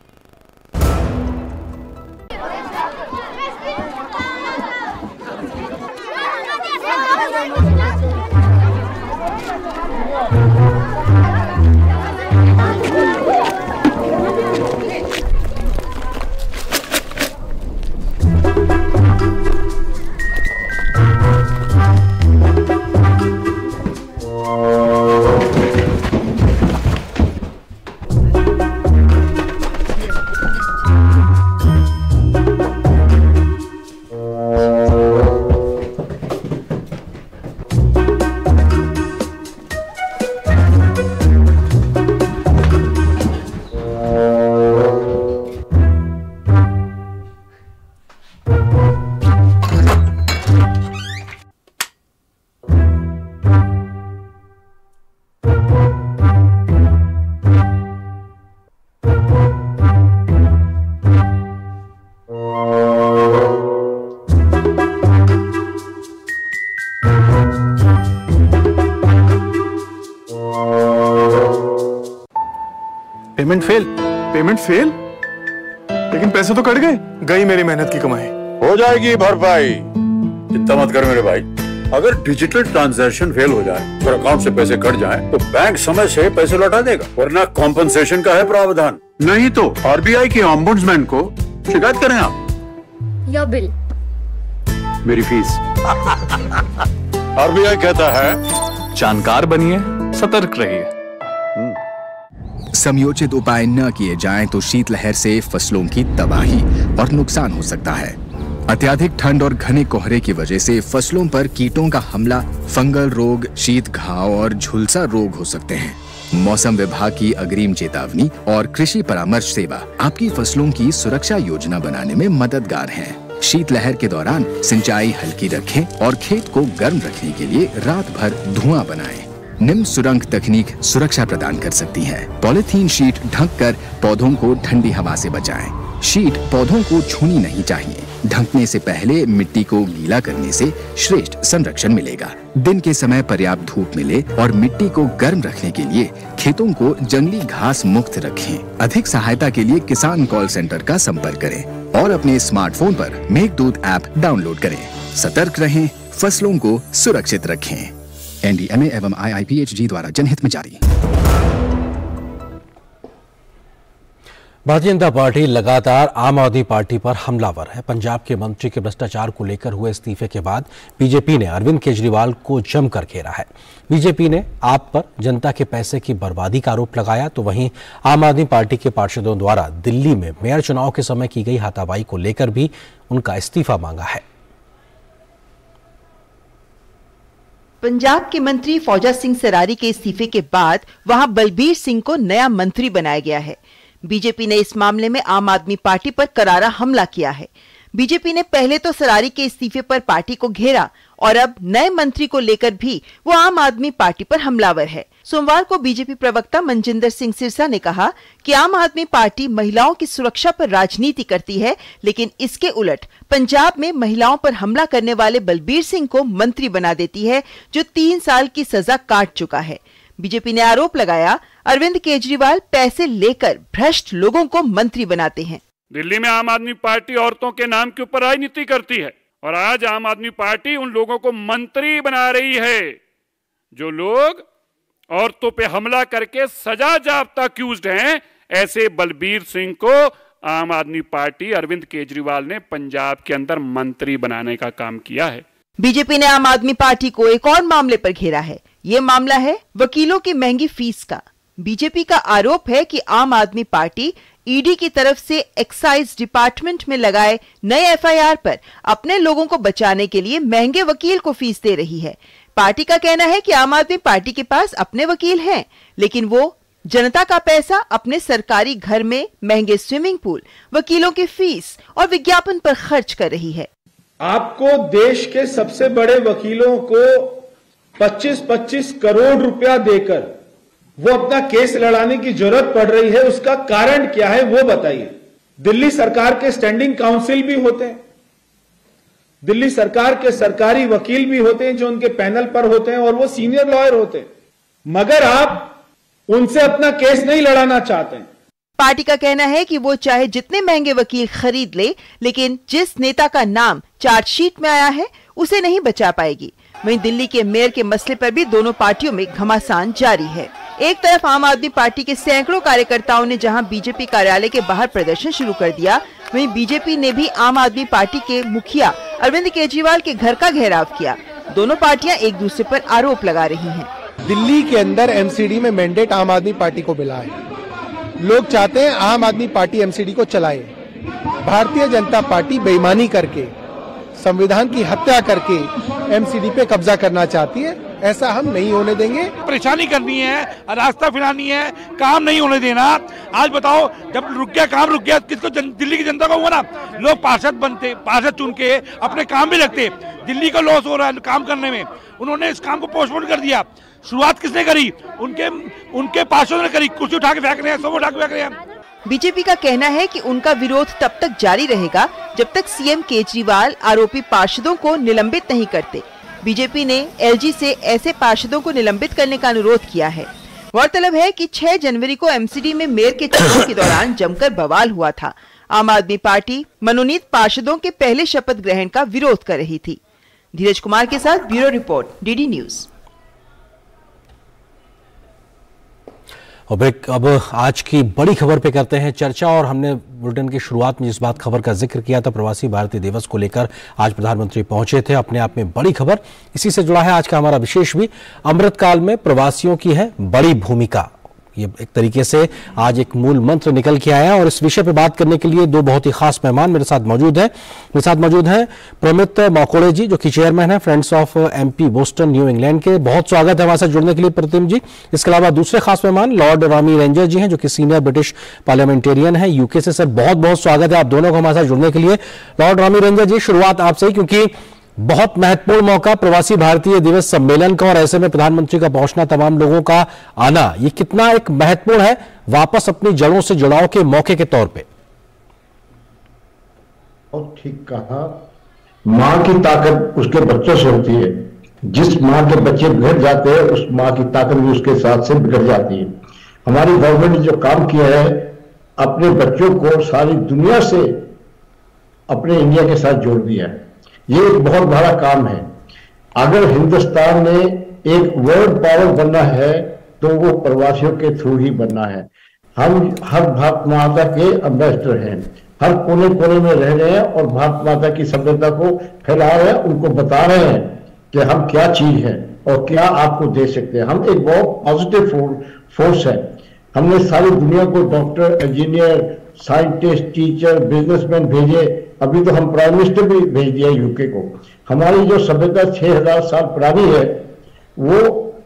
Payment fail? लेकिन पैसे तो कट गई मेरी मेहनत की कमाई। हो जाएगी भरपाई, चिंता मत कर मेरे भाई। अगर डिजिटल ट्रांजैक्शन फेल हो जाए और अकाउंट से पैसे कट जाएं, तो बैंक समय से पैसे लौटा देगा, वरना कॉम्पनसेशन का है प्रावधान। नहीं तो आरबीआई के ऑम्बुड्समैन को शिकायत करें आप। या बिल, मेरी फीस। आरबीआई कहता है जानकार बनिए, सतर्क रहिए। समयोचित उपाय न किए जाएं तो शीतलहर से फसलों की तबाही और नुकसान हो सकता है। अत्यधिक ठंड और घने कोहरे की वजह से फसलों पर कीटों का हमला, फंगल रोग, शीत घाव और झुलसा रोग हो सकते हैं। मौसम विभाग की अग्रिम चेतावनी और कृषि परामर्श सेवा आपकी फसलों की सुरक्षा योजना बनाने में मददगार है। शीतलहर के दौरान सिंचाई हल्की रखें और खेत को गर्म रखने के लिए रात भर धुआं बनाएं। निम्न सुरंग तकनीक सुरक्षा प्रदान कर सकती है। पॉलिथीन शीट ढककर पौधों को ठंडी हवा से बचाएं। शीट पौधों को छूनी नहीं चाहिए। ढकने से पहले मिट्टी को गीला करने से श्रेष्ठ संरक्षण मिलेगा। दिन के समय पर्याप्त धूप मिले और मिट्टी को गर्म रखने के लिए खेतों को जंगली घास मुक्त रखें। अधिक सहायता के लिए किसान कॉल सेंटर का संपर्क करें और अपने स्मार्टफोन पर मेघदूत ऐप डाउनलोड करें। सतर्क रहें, फसलों को सुरक्षित रखें। एनडीएमए एवं आईआईपीएचजी द्वारा जनहित में जारी। भारतीय जनता पार्टी लगातार आम आदमी पार्टी पर हमलावर है। पंजाब के मंत्री के भ्रष्टाचार को लेकर हुए इस्तीफे के बाद बीजेपी ने अरविंद केजरीवाल को जमकर घेरा है। बीजेपी ने आप पर जनता के पैसे की बर्बादी का आरोप लगाया, तो वहीं आम आदमी पार्टी के पार्षदों द्वारा दिल्ली में मेयर चुनाव के समय की गई हाथापाई को लेकर भी उनका इस्तीफा मांगा है। पंजाब के मंत्री फौजा सिंह सरारी के इस्तीफे के बाद वहां बलबीर सिंह को नया मंत्री बनाया गया है। बीजेपी ने इस मामले में आम आदमी पार्टी पर करारा हमला किया है। बीजेपी ने पहले तो सरारी के इस्तीफे पर पार्टी को घेरा और अब नए मंत्री को लेकर भी वो आम आदमी पार्टी पर हमलावर है। सोमवार को बीजेपी प्रवक्ता मनजिंदर सिंह सिरसा ने कहा कि आम आदमी पार्टी महिलाओं की सुरक्षा पर राजनीति करती है, लेकिन इसके उलट पंजाब में महिलाओं पर हमला करने वाले बलबीर सिंह को मंत्री बना देती है, जो 3 साल की सजा काट चुका है। बीजेपी ने आरोप लगाया, अरविंद केजरीवाल पैसे लेकर भ्रष्ट लोगों को मंत्री बनाते हैं। दिल्ली में आम आदमी पार्टी औरतों के नाम के ऊपर राजनीति करती है और आज आम आदमी पार्टी उन लोगों को मंत्री बना रही है जो लोग औरतों पे हमला करके सजा याफ्ता अक्यूज्ड हैं। ऐसे बलबीर सिंह को आम आदमी पार्टी अरविंद केजरीवाल ने पंजाब के अंदर मंत्री बनाने का काम किया है। बीजेपी ने आम आदमी पार्टी को एक और मामले पर घेरा है। ये मामला है वकीलों की महंगी फीस का। बीजेपी का आरोप है कि आम आदमी पार्टी ईडी की तरफ से एक्साइज डिपार्टमेंट में लगाए नए एफआईआर पर अपने लोगों को बचाने के लिए महंगे वकील को फीस दे रही है। पार्टी का कहना है कि आम आदमी पार्टी के पास अपने वकील हैं, लेकिन वो जनता का पैसा अपने सरकारी घर में महंगे स्विमिंग पूल, वकीलों की फीस और विज्ञापन पर खर्च कर रही है। आपको देश के सबसे बड़े वकीलों को 25-25 करोड़ रुपया देकर वो अपना केस लड़ाने की जरूरत पड़ रही है, उसका कारण क्या है वो बताइए। दिल्ली सरकार के स्टैंडिंग काउंसिल भी होते हैं, दिल्ली सरकार के सरकारी वकील भी होते हैं जो उनके पैनल पर होते हैं और वो सीनियर लॉयर होते हैं, मगर आप उनसे अपना केस नहीं लड़ाना चाहते हैं। पार्टी का कहना है कि वो चाहे जितने महंगे वकील खरीद ले, लेकिन जिस नेता का नाम चार्जशीट में आया है उसे नहीं बचा पाएगी। वहीं दिल्ली के मेयर के मसले पर भी दोनों पार्टियों में घमासान जारी है। एक तरफ आम आदमी पार्टी के सैकड़ों कार्यकर्ताओं ने जहां बीजेपी कार्यालय के बाहर प्रदर्शन शुरू कर दिया, वहीं बीजेपी ने भी आम आदमी पार्टी के मुखिया अरविंद केजरीवाल के घर का घेराव किया। दोनों पार्टियां एक दूसरे पर आरोप लगा रही हैं। दिल्ली के अंदर एमसीडी में मैंडेट आम आदमी पार्टी को मिला है। लोग चाहते हैं आम आदमी पार्टी एमसीडी को चलाए। भारतीय जनता पार्टी बेईमानी करके, संविधान की हत्या करके एमसीडी पे कब्जा करना चाहती है। ऐसा हम नहीं होने देंगे। परेशानी करनी है, रास्ता फिरानी है, काम नहीं होने देना। आज बताओ, जब रुक गया काम रुक गया, किसको दिल्ली की जनता को हुआ ना। लोग पार्षद बनते, पार्षद चुन के अपने काम भी रखते। दिल्ली का लॉस हो रहा है काम करने में, उन्होंने इस काम को पोस्टपोन कर दिया। शुरुआत किसने करी? उनके पार्षदों ने करी। कुर्सी उठा के फेंक रहे हैं, सब उठा के फेंक रहे हैं। बीजेपी का कहना है कि उनका विरोध तब तक जारी रहेगा जब तक सीएम केजरीवाल आरोपी पार्षदों को निलंबित नहीं करते। बीजेपी ने एलजी से ऐसे पार्षदों को निलंबित करने का अनुरोध किया है। गौरतलब है कि 6 जनवरी को एमसीडी में मेयर के चुनाव के दौरान जमकर बवाल हुआ था। आम आदमी पार्टी मनोनीत पार्षदों के पहले शपथ ग्रहण का विरोध कर रही थी। धीरज कुमार के साथ ब्यूरो रिपोर्ट, डीडी न्यूज। अब आज की बड़ी खबर पे करते हैं चर्चा। और हमने बुलेटिन की शुरुआत में जिस बात खबर का जिक्र किया था, प्रवासी भारतीय दिवस को लेकर आज प्रधानमंत्री पहुंचे थे, अपने आप में बड़ी खबर। इसी से जुड़ा है आज का हमारा विशेष भी। अमृतकाल में प्रवासियों की है बड़ी भूमिका, ये एक तरीके से आज एक मूल मंत्र निकल के आया। और इस विषय पर बात करने के लिए 2 बहुत ही खास मेहमान मेरे साथ मौजूद हैं। मेरे साथ मौजूद हैं प्रमित मौकोड़े जी, जो कि चेयरमैन हैं friends of MP Boston New England के। बहुत स्वागत है हमारे साथ जुड़ने के लिए प्रतिम जी। इसके अलावा दूसरे खास मेहमान लॉर्ड रॉमी रेंजर जी हैं, जो कि सीनियर ब्रिटिश पार्लियामेंटेरियन हैं यूके से। सर, बहुत बहुत स्वागत है आप दोनों को हमारे साथ जुड़ने के लिए। लॉर्ड रॉमी रेंजर जी, शुरुआत आपसे ही, क्योंकि बहुत महत्वपूर्ण मौका प्रवासी भारतीय दिवस सम्मेलन का, और ऐसे में प्रधानमंत्री का पहुंचना, तमाम लोगों का आना, ये कितना एक महत्वपूर्ण है वापस अपनी जड़ों से जुड़ाव के मौके के तौर पे? बहुत ठीक कहा। माँ की ताकत उसके बच्चों से होती है। जिस माँ के बच्चे बिगड़ जाते हैं, उस माँ की ताकत भी उसके साथ से बिगड़ जाती है। हमारी गवर्नमेंट ने जो काम किया है, अपने बच्चों को सारी दुनिया से अपने इंडिया के साथ जोड़ दिया है। ये एक बहुत बड़ा काम है। अगर हिंदुस्तान ने एक वर्ल्ड पावर बनना है तो वो प्रवासियों के थ्रू ही बनना है। हम हर भारत माता के एम्बेसडर हैं, हर कोने कोने में रह रहे हैं और भारत माता की सभ्यता को फैला रहे हैं, उनको बता रहे हैं कि हम क्या चीज है और क्या आपको दे सकते हैं। हम एक बहुत पॉजिटिव फोर्स है। हमने सारी दुनिया को doctor, engineer, scientist, teacher, businessman भेजे। अभी तो हम प्राइम मिनिस्टर भी भेज दिया यूके को। हमारी जो सभ्यता 6000 साल पुरानी है, वो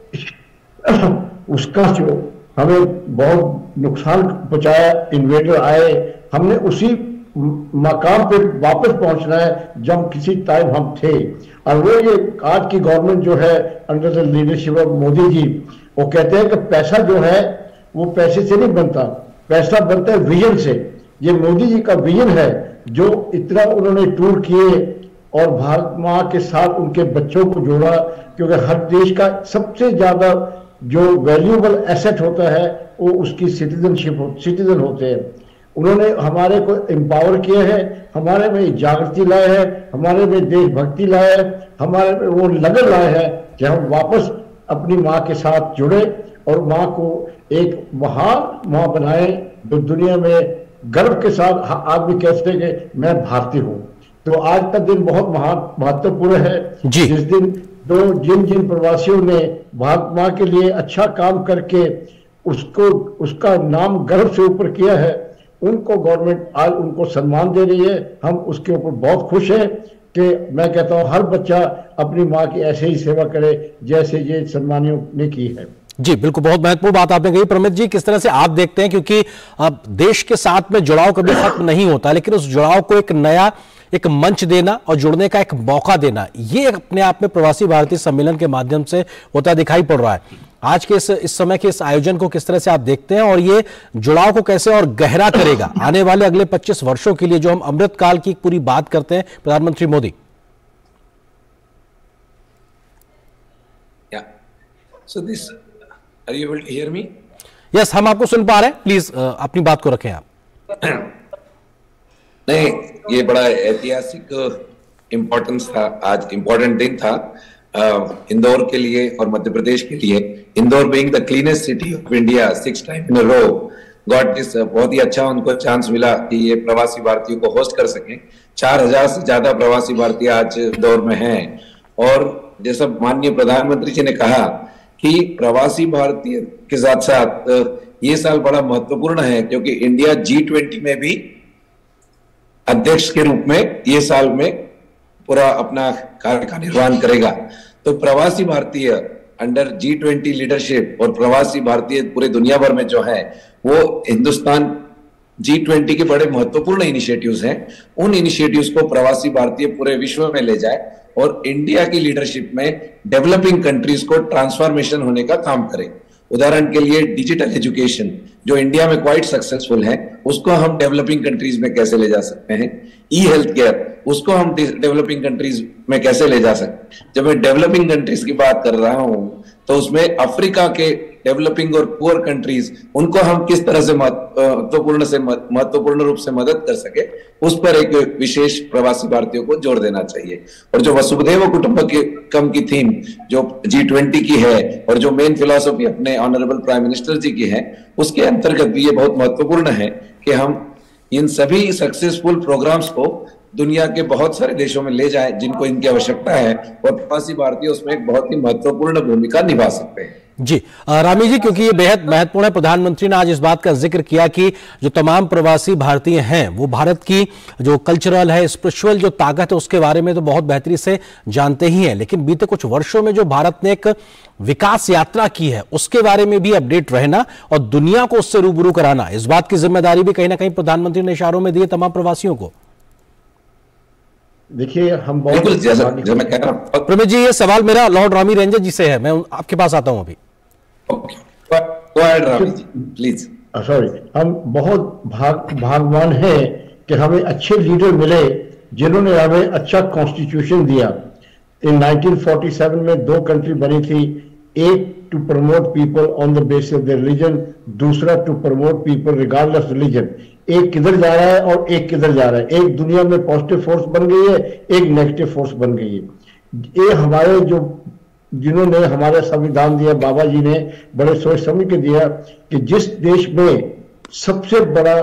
उसका जो हमें बहुत नुकसान पहुंचाया, इन्वेडर आए, हमने उसी मकाम पे वापस पहुंचना है जब किसी टाइम हम थे। और वो ये आज की गवर्नमेंट जो है under the leadership of Modi ji, वो कहते हैं कि पैसा जो है वो पैसे से नहीं बनता, पैसा बनता है विजन से। ये मोदी जी का विजन है जो इतना उन्होंने टूर किए और भारत माँ के साथ उनके बच्चों को जोड़ा, क्योंकि हर देश का सबसे ज्यादा जो वैल्यूएबल एसेट होता है वो उसकी सिटीजन होते हैं। उन्होंने हमारे को एम्पावर किया है, हमारे में जागृति लाए है, हमारे में देशभक्ति लाए है, हमारे में वो लगन लाए है कि हम वापस अपनी माँ के साथ जुड़े और माँ को एक महान माँ बनाए जो दुनिया में गर्व के साथ आदमी कहते हैं कि मैं भारतीय हूँ। तो आज का दिन बहुत महत्वपूर्ण है जिस दिन जिन जिन प्रवासियों ने भारत माँ के लिए अच्छा काम करके उसका नाम गर्व से ऊपर किया है, उनको गवर्नमेंट आज उनको सम्मान दे रही है। हम उसके ऊपर बहुत खुश हैं कि मैं कहता हूँ हर बच्चा अपनी माँ की ऐसे ही सेवा करे जैसे ये सम्मानियों ने की है। जी बिल्कुल, बहुत महत्वपूर्ण बात आपने कही। प्रमित जी, किस तरह से आप देखते हैं, क्योंकि अब देश के साथ में जुड़ाव कभी खत्म नहीं होता, लेकिन उस जुड़ाव को एक नया एक मंच देना और जुड़ने का एक मौका देना, ये अपने आप में प्रवासी भारतीय सम्मेलन के माध्यम से होता दिखाई पड़ रहा है। आज के इस समय के इस आयोजन को किस तरह से आप देखते हैं और ये जुड़ाव को कैसे और गहरा करेगा आने वाले अगले 25 वर्षों के लिए, जो हम अमृत काल की पूरी बात करते हैं प्रधानमंत्री Modi? So this, are you able to hear me? Yes, हम आपको सुन पा रहे हैं। प्लीज अपनी बात को रखें आप। नहीं, ये बड़ा ऐतिहासिक इम्पोर्टेंस था, आज इम्पोर्टेंट दिन था इंदौर के लिए और मध्य प्रदेश के लिए। Indore being the cleanest city of India 6 time in a row got this, बहुत ही अच्छा उनको चांस मिला कि ये प्रवासी भारतीयों को होस्ट कर सकें। 4000 से ज्यादा प्रवासी भारतीय आज इंदौर में हैं। और जैसा माननीय प्रधानमंत्री जी ने कहा कि प्रवासी भारतीय के साथ साथ ये साल बड़ा महत्वपूर्ण है क्योंकि इंडिया G20 में भी अध्यक्ष के रूप में ये साल में पूरा अपना कार्य का निर्वहन करेगा। तो प्रवासी भारतीय अंडर G20 लीडरशिप और प्रवासी भारतीय पूरे दुनिया भर में जो है वो हिंदुस्तान G20 के बड़े महत्वपूर्ण इनिशिएटिव्स हैं। उन इनिशिएटिव्स को प्रवासी भारतीय पूरे विश्व में ले जाए और इंडिया की लीडरशिप में डेवलपिंग कंट्रीज को ट्रांसफॉर्मेशन होने का काम करे। उदाहरण के लिए डिजिटल एजुकेशन जो इंडिया में क्वाइट सक्सेसफुल है, उसको हम डेवलपिंग कंट्रीज में कैसे ले जा सकते हैं। ई हेल्थ केयर, उसको हम डेवलपिंग कंट्रीज में कैसे ले जा सकते हैं। जब मैं डेवलपिंग कंट्रीज की बात कर रहा हूं तो उसमें अफ्रीका के डेवलपिंग और पुअर कंट्रीज, उनको हम किस तरह से महत्वपूर्ण रूप से मदद कर सके, उस पर एक विशेष प्रवासी भारतीयों को जोर देना चाहिए। और जो वसुधैव कुटुंबकम की थीम जो G20 की है और जो मेन फिलॉसफी अपने ऑनरेबल प्राइम मिनिस्टर जी की है, उसके अंतर्गत भी ये बहुत महत्वपूर्ण है कि हम इन सभी सक्सेसफुल प्रोग्राम्स को दुनिया के बहुत सारे देशों में ले जाएं जिनको इनकी आवश्यकता है और प्रवासी भारतीय उसमें एक बहुत ही महत्वपूर्ण भूमिका निभा सकते हैं। जी रामी जी, क्योंकि ये बेहद महत्वपूर्ण है, प्रधानमंत्री ने आज इस बात का जिक्र किया कि जो तमाम प्रवासी भारतीय हैं वो भारत की जो कल्चरल है, स्पिरिचुअल जो ताकत है उसके बारे में तो बहुत बेहतरी से जानते ही हैं, लेकिन बीते कुछ वर्षों में जो भारत ने एक विकास यात्रा की है उसके बारे में भी अपडेट रहना और दुनिया को उससे रूबरू कराना, इस बात की जिम्मेदारी भी कहीं ना कहीं प्रधानमंत्री ने इशारों में दी तमाम प्रवासियों को। देखिए हम बहुत प्रमित जी, ये सवाल मेरा लॉर्ड रामी रेंजर जी से है, मैं आपके पास आता हूं अभी। प्लीज सॉरी, हम बहुत भाग्यवान हैं कि हमें अच्छे लीडर मिले जिन्होंने हमें अच्छा कॉन्स्टिट्यूशन दिया। इन 1947 में 2 कंट्री बनी थी, एक to promote people on the basis of the religion, दूसरा to promote people regardless religion. एक किधर जा रहा है और एक किधर जा रहा है, एक दुनिया में पॉजिटिव फोर्स बन गई है, एक नेगेटिव फोर्स बन गई है। ये हमारे जो जिन्होंने हमारा संविधान दिया, बाबा जी ने बड़े सोच समझ के दिया कि जिस देश में सबसे बड़ा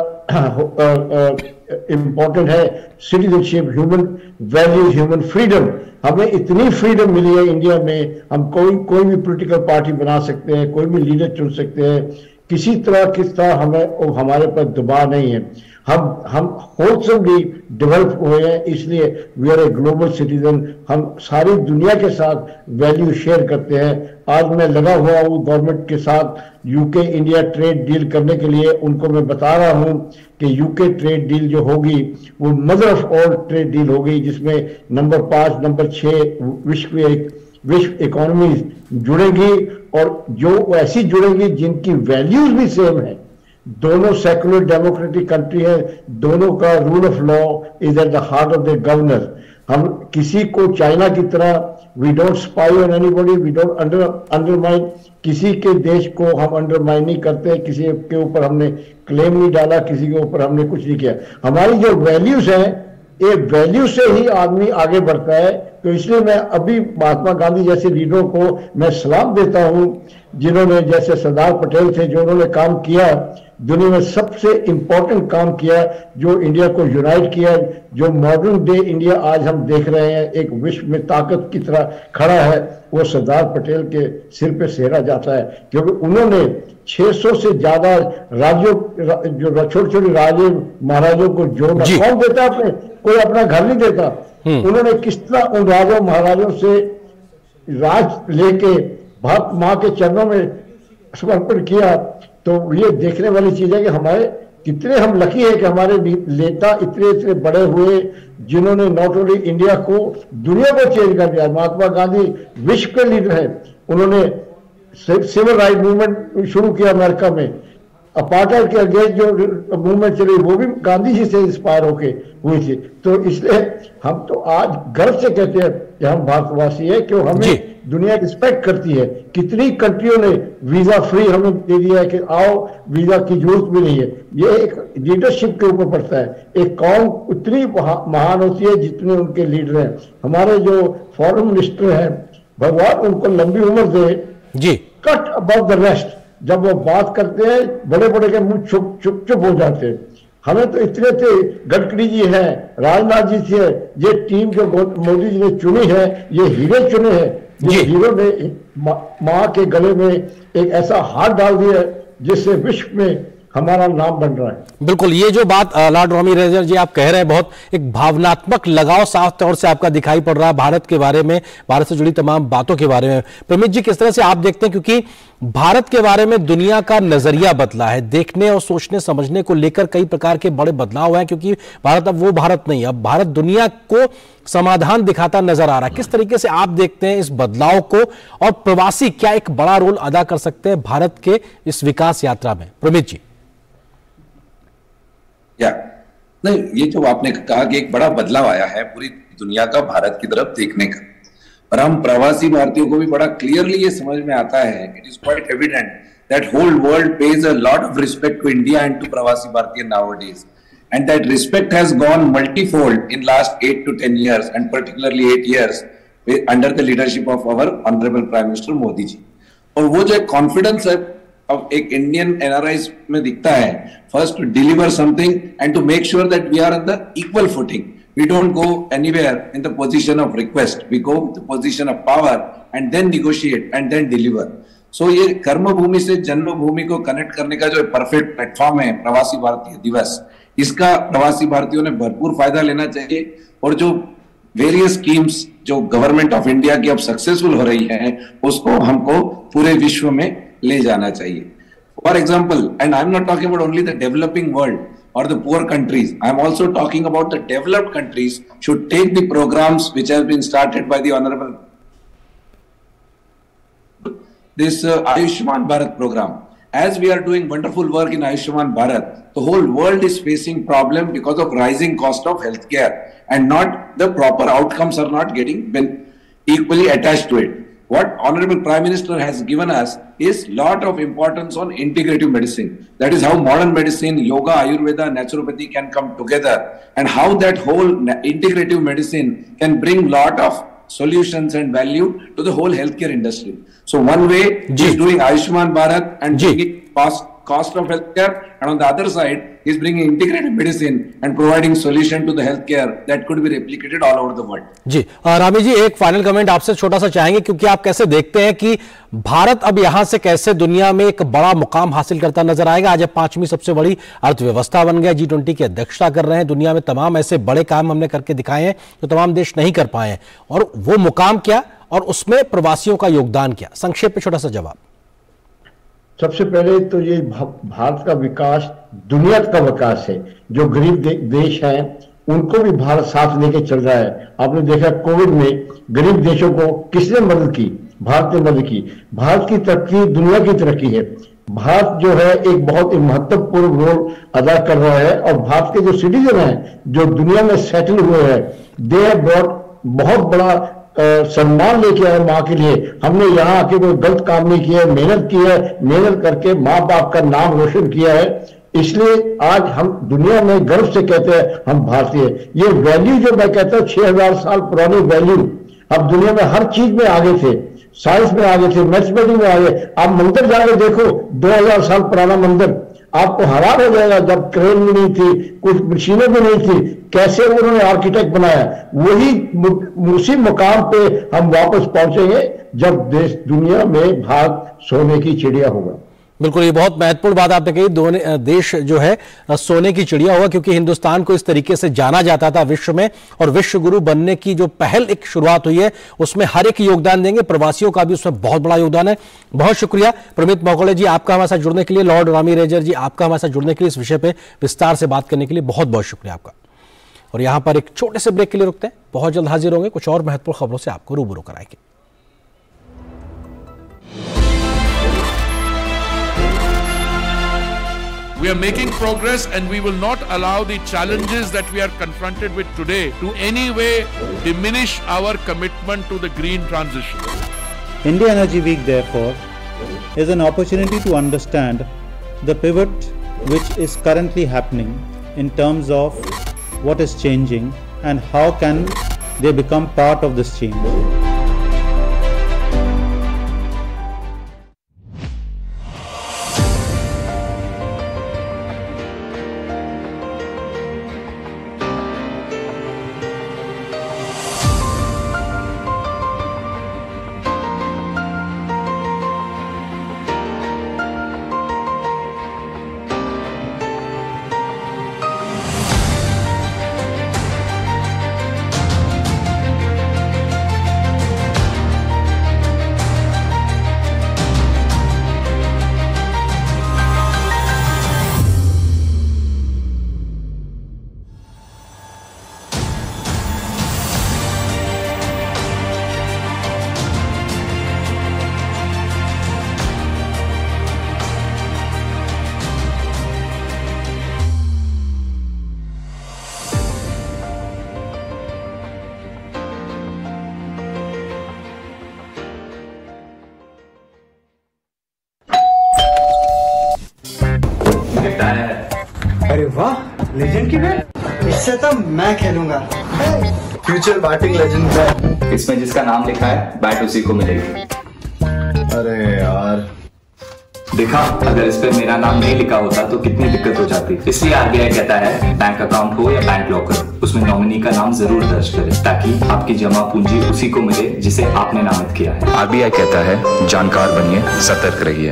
इंपॉर्टेंट है citizenship, human values, human freedom, हमें इतनी फ्रीडम मिली है इंडिया में, हम कोई भी पॉलिटिकल पार्टी बना सकते हैं, कोई भी लीडर चुन सकते हैं, किसी तरह हमें हमारे पर दबाव नहीं है। हम होलसमली डेवलप हुए हैं, इसलिए we are a global citizen. हम सारी दुनिया के साथ वैल्यू शेयर करते हैं। आज मैं लगा हुआ हूँ गवर्नमेंट के साथ यूके इंडिया ट्रेड डील करने के लिए। उनको मैं बता रहा हूँ कि यूके ट्रेड डील जो होगी वो mother of all trade deal होगी, जिसमें नंबर 5, नंबर 6 विश्व इकोनॉमीज जुड़ेगी, और जो ऐसी जुड़ेंगी जिनकी वैल्यूज भी सेम है। दोनों सेकुलर डेमोक्रेटिक कंट्री है, दोनों का rule of law is at the heart of the governor. हम किसी को चाइना की तरह we don't spy on anybody, we don't undermine, किसी के देश को हम अंडरमाइन नहीं करते, किसी के ऊपर हमने क्लेम नहीं डाला, किसी के ऊपर हमने कुछ नहीं किया। हमारी जो वैल्यूज है, ये वैल्यू से ही आदमी आगे बढ़ता है। तो इसलिए मैं अभी महात्मा गांधी जैसे लीडरों को मैं सलाम देता हूं, जिन्होंने, जैसे सरदार पटेल थे, जो उन्होंने काम किया, दुनिया में सबसे इंपॉर्टेंट काम किया, जो इंडिया को यूनाइट किया, जो मॉडर्न डे इंडिया आज हम देख रहे हैं एक विश्व में ताकत की तरह खड़ा है, वो सरदार पटेल के सिर पे सेहरा जाता है। क्योंकि उन्होंने 600 से ज्यादा राज्यों, जो छोटे छोटे राजे महाराजों को जोड़ना, कौन देता अपने, कोई अपना घर नहीं देता। उन्होंने किस तरह उन राजों महाराजों से राज लेके भारत माँ के चरणों में समर्पण किया। तो ये देखने वाली चीज है कि हमारे कितने हम लकी है कि हमारे नेता इतने बड़े हुए, जिन्होंने नॉट ओनली इंडिया को, दुनिया को चेंज कर दिया। महात्मा गांधी विश्व के लीडर है। उन्होंने सिविल राइट मूवमेंट शुरू किया अमेरिका में। अपार्टहाइड के अगेंस्ट जो मूवमेंट चली वो भी गांधी जी से इंस्पायर होके हुई थी। तो इसलिए हम तो आज गर्व से कहते हैं कि हम भारतवासी है, क्यों हमें दुनिया रिस्पेक्ट करती है। कितनी कंट्रियों ने वीजा फ्री हमें दे दिया है कि आओ, वीजा की जरूरत भी नहीं है। ये एक लीडरशिप के ऊपर पड़ता है। एक कौम उतनी महान होती है जितने उनके लीडर हैं। हमारे जो फॉरेन मिनिस्टर हैं, भगवान उनको लंबी उम्र दे, कट अबव द रेस्ट। जब वो बात करते हैं, बड़े बड़े के मुंह चुप हो जाते हैं। हमें तो इतने थे, गडकरी जी हैं, राजनाथ जी थे, ये टीम जो मोदी जी ने चुनी है, ये हीरे चुने हैं। ये हीरो ने माँ के गले में एक ऐसा हाथ डाल दिया जिससे विश्व में हमारा नाम बन रहा है। बिल्कुल, ये जो बात लॉर्ड रॉमी रेजर जी आप कह रहे हैं, बहुत एक भावनात्मक लगाव साफ तौर से आपका दिखाई पड़ रहा है भारत के बारे में, भारत से जुड़ी तमाम बातों के बारे में। प्रमित जी, किस तरह से आप देखते हैं, क्योंकि भारत के बारे में दुनिया का नजरिया बदला है, देखने और सोचने समझने को लेकर कई प्रकार के बड़े बदलाव हैं, क्योंकि भारत अब वो भारत नहीं, अब भारत दुनिया को समाधान दिखाता नजर आ रहा है। किस तरीके से आप देखते हैं इस बदलाव को, और प्रवासी क्या एक बड़ा रोल अदा कर सकते हैं भारत के इस विकास यात्रा में? प्रमित जी। नहीं, ये जो आपने कहा कि एक बड़ा बदलाव आया है पूरी दुनिया का भारत की तरफ देखने का, और हम प्रवासी भारतीयों को भी बड़ा क्लियरली ये समझ में आता है, it is quite evident that whole world pays a lot of respect to India and to प्रवासी भारतीय nowadays, and that respect has gone multifold in last 8 to 10 years and particularly 8 years under the leadership of our honorable Prime Minister Modi ji। और वो जो कॉन्फिडेंस है अब एक इंडियन एनआरआईज में दिखता है, first to deliver something and to make sure that we are on the equal footing. We don't go anywhere in the position of request, we go the position of power and then negotiate and then deliver. So ये कर्मभूमि से जन्मभूमि को कनेक्ट करने का जो परफेक्ट प्लेटफॉर्म है प्रवासी भारतीय दिवस, इसका प्रवासी भारतीयों ने भरपूर फायदा लेना चाहिए। और जो वेरियस स्कीम्स जो गवर्नमेंट ऑफ इंडिया की अब सक्सेसफुल हो रही है, उसको हमको पूरे विश्व में ले जाना चाहिए। For example, and I am not talking about only the developing world or the poor countries, I am also talking about the developed countries should take the programs which have been started by the honorable this Ayushman Bharat program. As we are doing wonderful work in Ayushman Bharat, the whole world is facing problem because of rising cost of healthcare, and not the proper outcomes are not getting been equally attached to it. What Honorable Prime Minister has given us is lot of importance on integrative medicine. That is how modern medicine, yoga, Ayurveda, naturopathy can come together, and how that whole integrative medicine can bring lot of solutions and value to the whole healthcare industry. So one way is doing Ayushman Bharat and bringing cost of healthcare, and on the other side, he is bringing integrated medicine and providing solution to the healthcare that could be replicated all over the world. जी रामी जी, एक फाइनल कमेंट आपसे छोटा सा चाहेंगे, क्योंकि आप कैसे देखते हैं कि भारत अब यहां से कैसे दुनिया में एक बड़ा मुकाम हासिल करता नजर आएगा? आज 5वीं सबसे बड़ी अर्थव्यवस्था बन गया, G20 की अध्यक्षता कर रहे हैं, दुनिया में तमाम ऐसे बड़े काम हमने करके दिखाए हैं जो तमाम देश नहीं कर पाए हैं, और वो मुकाम क्या और उसमें प्रवासियों का योगदान क्या? संक्षेप में छोटा सा जवाब। सबसे पहले तो ये भारत का विकास दुनिया का विकास है। जो गरीब देश हैं उनको भी भारत साथ लेके चल रहा है। आपने देखा कोविड में गरीब देशों को किसने मदद की? भारत ने मदद की। भारत की तरक्की दुनिया की तरक्की है। भारत जो है एक बहुत ही महत्वपूर्ण रोल अदा कर रहा है, और भारत के जो सिटीजन हैं जो दुनिया में सेटल हुए हैं, दे हैव ब्रॉट बहुत बड़ा सम्मान लेके आए माँ के लिए। हमने यहाँ आके कोई गलत काम नहीं किया है, मेहनत की है, मेहनत करके माँ बाप का नाम रोशन किया है, इसलिए आज हम दुनिया में गर्व से कहते हैं हम भारतीय। ये वैल्यू जो मैं कहता हूँ 6000 साल पुरानी वैल्यू, अब दुनिया में हर चीज में आगे थे, साइंस में आगे थे, मैथमेटिक्स में आगे। आप मंदिर जाके देखो, 2000 साल पुराना मंदिर, आपको हैरान हो जाएगा। जब क्रेन भी नहीं थी, कुछ मशीनें भी नहीं थी, कैसे उन्होंने आर्किटेक्ट बनाया। वही उसी मुकाम पे हम वापस पहुंचेंगे जब देश दुनिया में भारत सोने की चिड़िया होगा। बिल्कुल, ये बहुत महत्वपूर्ण बात आपने कही। दोनों देश जो है सोने की चिड़िया होगा, क्योंकि हिंदुस्तान को इस तरीके से जाना जाता था विश्व में, और विश्व गुरु बनने की जो पहल एक शुरुआत हुई है उसमें हर एक योगदान देंगे, प्रवासियों का भी उसमें बहुत बड़ा योगदान है। बहुत शुक्रिया प्रमित मौकोले जी आपका हमारे साथ जुड़ने के लिए, लॉर्ड रामी रेजर जी आपका हमारे साथ जुड़ने के लिए, इस विषय पर विस्तार से बात करने के लिए बहुत बहुत शुक्रिया आपका। और यहां पर एक छोटे से ब्रेक के लिए रुकते हैं, बहुत जल्द हाजिर होंगे कुछ और महत्वपूर्ण खबरों से आपको रूबरू कराएंगे। We are making progress, and we will not allow the challenges that we are confronted with today to any way diminish our commitment to the green transition. India Energy Week, therefore, is an opportunity to understand the pivot which is currently happening in terms of what is changing and how can they become part of this change. अरे वाह, लेजेंड की बैट, इससे तो मैं खेलूंगा। फ्यूचर बैटिंग लेजेंड बैट, इसमें जिसका नाम लिखा है बैट उसी को मिलेगी। अरे यार, देखा, अगर इस पे मेरा नाम नहीं लिखा होता तो कितनी दिक्कत हो जाती। इसलिए आरबीआई कहता है बैंक अकाउंट हो या बैंक लॉकर, उसमें नॉमिनी का नाम जरूर दर्ज करें, ताकि आपकी जमा पूंजी उसी को मिले जिसे आपने नामित किया है। आरबीआई कहता है जानकार बनिए, सतर्क रहिए।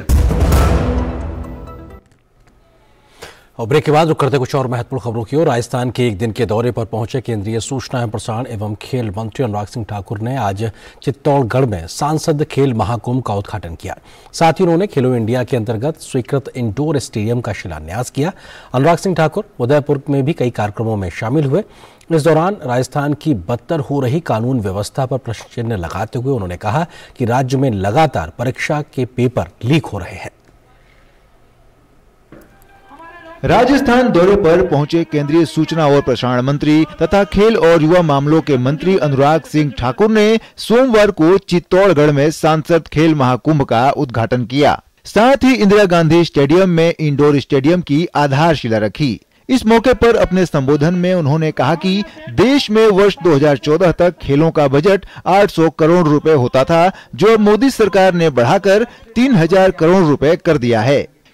और ब्रेक के बाद रुक करते कुछ और महत्वपूर्ण खबरों की ओर। राजस्थान के एक दिन के दौरे पर पहुंचे केंद्रीय सूचना एवं प्रसारण एवं खेल मंत्री अनुराग सिंह ठाकुर ने आज चित्तौड़गढ़ में सांसद खेल महाकुंभ का उद्घाटन किया। साथ ही उन्होंने खेलो इंडिया के अंतर्गत स्वीकृत इंडोर स्टेडियम का शिलान्यास किया। अनुराग सिंह ठाकुर उदयपुर में भी कई कार्यक्रमों में शामिल हुए। इस दौरान राजस्थान की बदतर हो रही कानून व्यवस्था पर प्रश्न चिन्ह लगाते हुए उन्होंने कहा कि राज्य में लगातार परीक्षा के पेपर लीक हो रहे हैं। राजस्थान दौरे पर पहुंचे केंद्रीय सूचना और प्रसारण मंत्री तथा खेल और युवा मामलों के मंत्री अनुराग सिंह ठाकुर ने सोमवार को चित्तौड़गढ़ में सांसद खेल महाकुंभ का उद्घाटन किया। साथ ही इंदिरा गांधी स्टेडियम में इंडोर स्टेडियम की आधारशिला रखी। इस मौके पर अपने संबोधन में उन्होंने कहा कि देश में वर्ष 2014 तक खेलों का बजट 800 करोड़ रुपए होता था, जो मोदी सरकार ने बढ़ाकर 3000 करोड़ रुपए कर दिया है।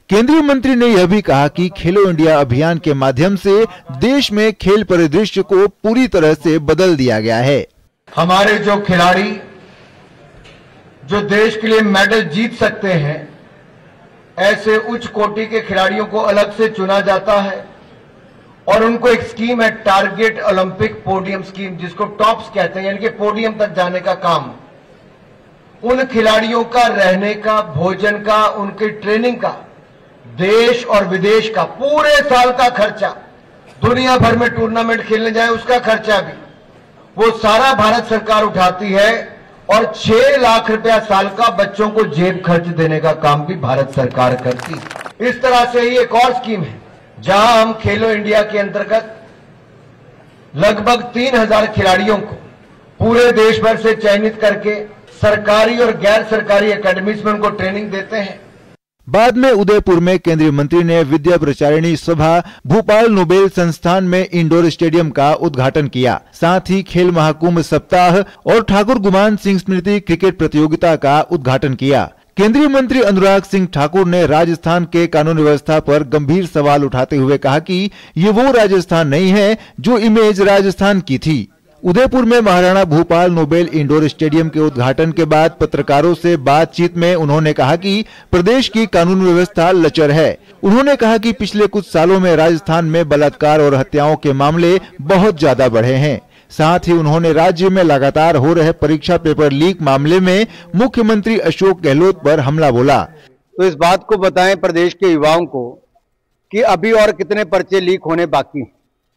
केंद्रीय मंत्री ने यह भी कहा कि खेलो इंडिया अभियान के माध्यम से देश में खेल परिदृश्य को पूरी तरह से बदल दिया गया है। हमारे जो खिलाड़ी जो देश के लिए मेडल जीत सकते हैं, ऐसे उच्च कोटि के खिलाड़ियों को अलग से चुना जाता है और उनको एक स्कीम है, टारगेट ओलंपिक पोडियम स्कीम, जिसको टॉप्स कहते हैं, यानी कि पोडियम तक जाने का काम। उन खिलाड़ियों का रहने का, भोजन का, उनकी ट्रेनिंग का, देश और विदेश का पूरे साल का खर्चा, दुनिया भर में टूर्नामेंट खेलने जाए उसका खर्चा भी वो सारा भारत सरकार उठाती है और 6 लाख रुपया साल का बच्चों को जेब खर्च देने का काम भी भारत सरकार करती है। इस तरह से ही एक और स्कीम है जहां हम खेलो इंडिया के अंतर्गत लगभग 3000 खिलाड़ियों को पूरे देश भर से चयनित करके सरकारी और गैर सरकारी एकेडमीज में उनको ट्रेनिंग देते हैं। बाद में उदयपुर में केंद्रीय मंत्री ने विद्या प्रचारिणी सभा भोपाल नोबेल संस्थान में इंडोर स्टेडियम का उद्घाटन किया। साथ ही खेल महाकुंभ सप्ताह और ठाकुर गुमान सिंह स्मृति क्रिकेट प्रतियोगिता का उद्घाटन किया। केंद्रीय मंत्री अनुराग सिंह ठाकुर ने राजस्थान के कानून व्यवस्था पर गंभीर सवाल उठाते हुए कहा कि ये वो राजस्थान नहीं है जो इमेज राजस्थान की थी। उदयपुर में Maharana Bhupal Noble indoor stadium के उद्घाटन के बाद पत्रकारों से बातचीत में उन्होंने कहा कि प्रदेश की कानून व्यवस्था लचर है। उन्होंने कहा कि पिछले कुछ सालों में राजस्थान में बलात्कार और हत्याओं के मामले बहुत ज्यादा बढ़े हैं। साथ ही उन्होंने राज्य में लगातार हो रहे परीक्षा पेपर लीक मामले में मुख्यमंत्री अशोक गहलोत पर हमला बोला। तो इस बात को बताएं प्रदेश के युवाओं को कि अभी और कितने पर्चे लीक होने बाकी।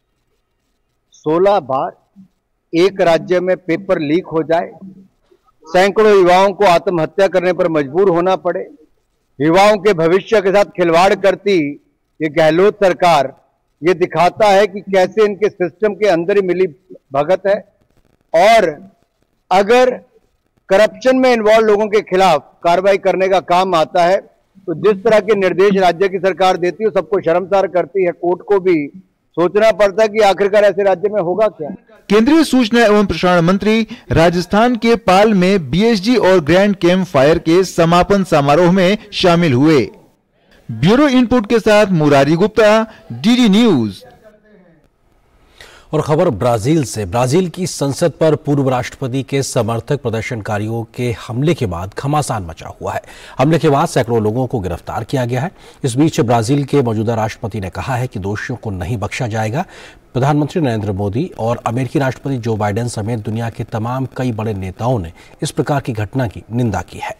16 बार एक राज्य में पेपर लीक हो जाए, सैकड़ों युवाओं को आत्महत्या करने पर मजबूर होना पड़े, युवाओं के भविष्य के साथ खिलवाड़ करती ये गहलोत सरकार, ये दिखाता है कि कैसे इनके सिस्टम के अंदर ही मिली भगत है। और अगर करप्शन में इन्वॉल्व लोगों के खिलाफ कार्रवाई करने का काम आता है तो जिस तरह के निर्देश राज्य की सरकार देती है सबको शर्मसार करती है। कोर्ट को भी सोचना पड़ता है कि आखिरकार ऐसे राज्य में होगा क्या। केंद्रीय सूचना एवं प्रसारण मंत्री राजस्थान के पाल में बीएसजी और ग्रैंड कैंप फायर के समापन समारोह में शामिल हुए। ब्यूरो इनपुट के साथ मुरारी गुप्ता, डीडी न्यूज। और खबर ब्राजील से। ब्राजील की संसद पर पूर्व राष्ट्रपति के समर्थक प्रदर्शनकारियों के हमले के बाद घमासान मचा हुआ है। हमले के बाद सैकड़ों लोगों को गिरफ्तार किया गया है। इस बीच ब्राजील के मौजूदा राष्ट्रपति ने कहा है कि दोषियों को नहीं बख्शा जाएगा। प्रधानमंत्री नरेंद्र मोदी और अमेरिकी राष्ट्रपति जो बाइडेन समेत दुनिया के तमाम कई बड़े नेताओं ने इस प्रकार की घटना की निंदा की है।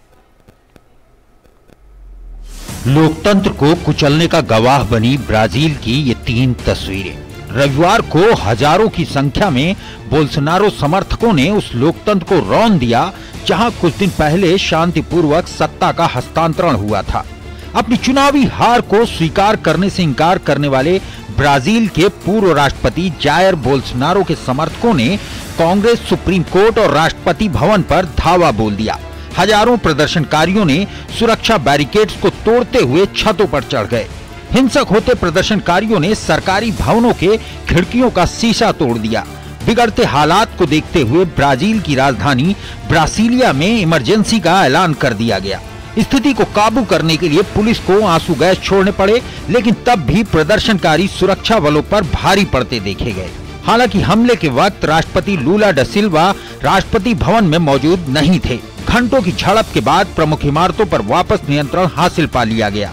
लोकतंत्र को कुचलने का गवाह बनी ब्राजील की ये 3 तस्वीरें। रविवार को हजारों की संख्या में बोल्सोनारो समर्थकों ने उस लोकतंत्र को रौंद दिया जहां कुछ दिन पहले शांतिपूर्वक सत्ता का हस्तांतरण हुआ था। अपनी चुनावी हार को स्वीकार करने से इनकार करने वाले ब्राजील के पूर्व राष्ट्रपति जायर बोल्सोनारो के समर्थकों ने कांग्रेस, सुप्रीम कोर्ट और राष्ट्रपति भवन पर धावा बोल दिया। हजारों प्रदर्शनकारियों ने सुरक्षा बैरिकेड्स को तोड़ते हुए छतों पर चढ़ गए। हिंसक होते प्रदर्शनकारियों ने सरकारी भवनों के खिड़कियों का शीशा तोड़ दिया। बिगड़ते हालात को देखते हुए ब्राजील की राजधानी ब्रासिलिया में इमरजेंसी का ऐलान कर दिया गया। स्थिति को काबू करने के लिए पुलिस को आंसू गैस छोड़ने पड़े, लेकिन तब भी प्रदर्शनकारी सुरक्षा बलों पर भारी पड़ते देखे गए। हालांकि हमले के वक्त राष्ट्रपति लूला दा सिल्वा राष्ट्रपति भवन में मौजूद नहीं थे। घंटों की झड़प के बाद प्रमुख इमारतों पर वापस नियंत्रण हासिल पा लिया गया।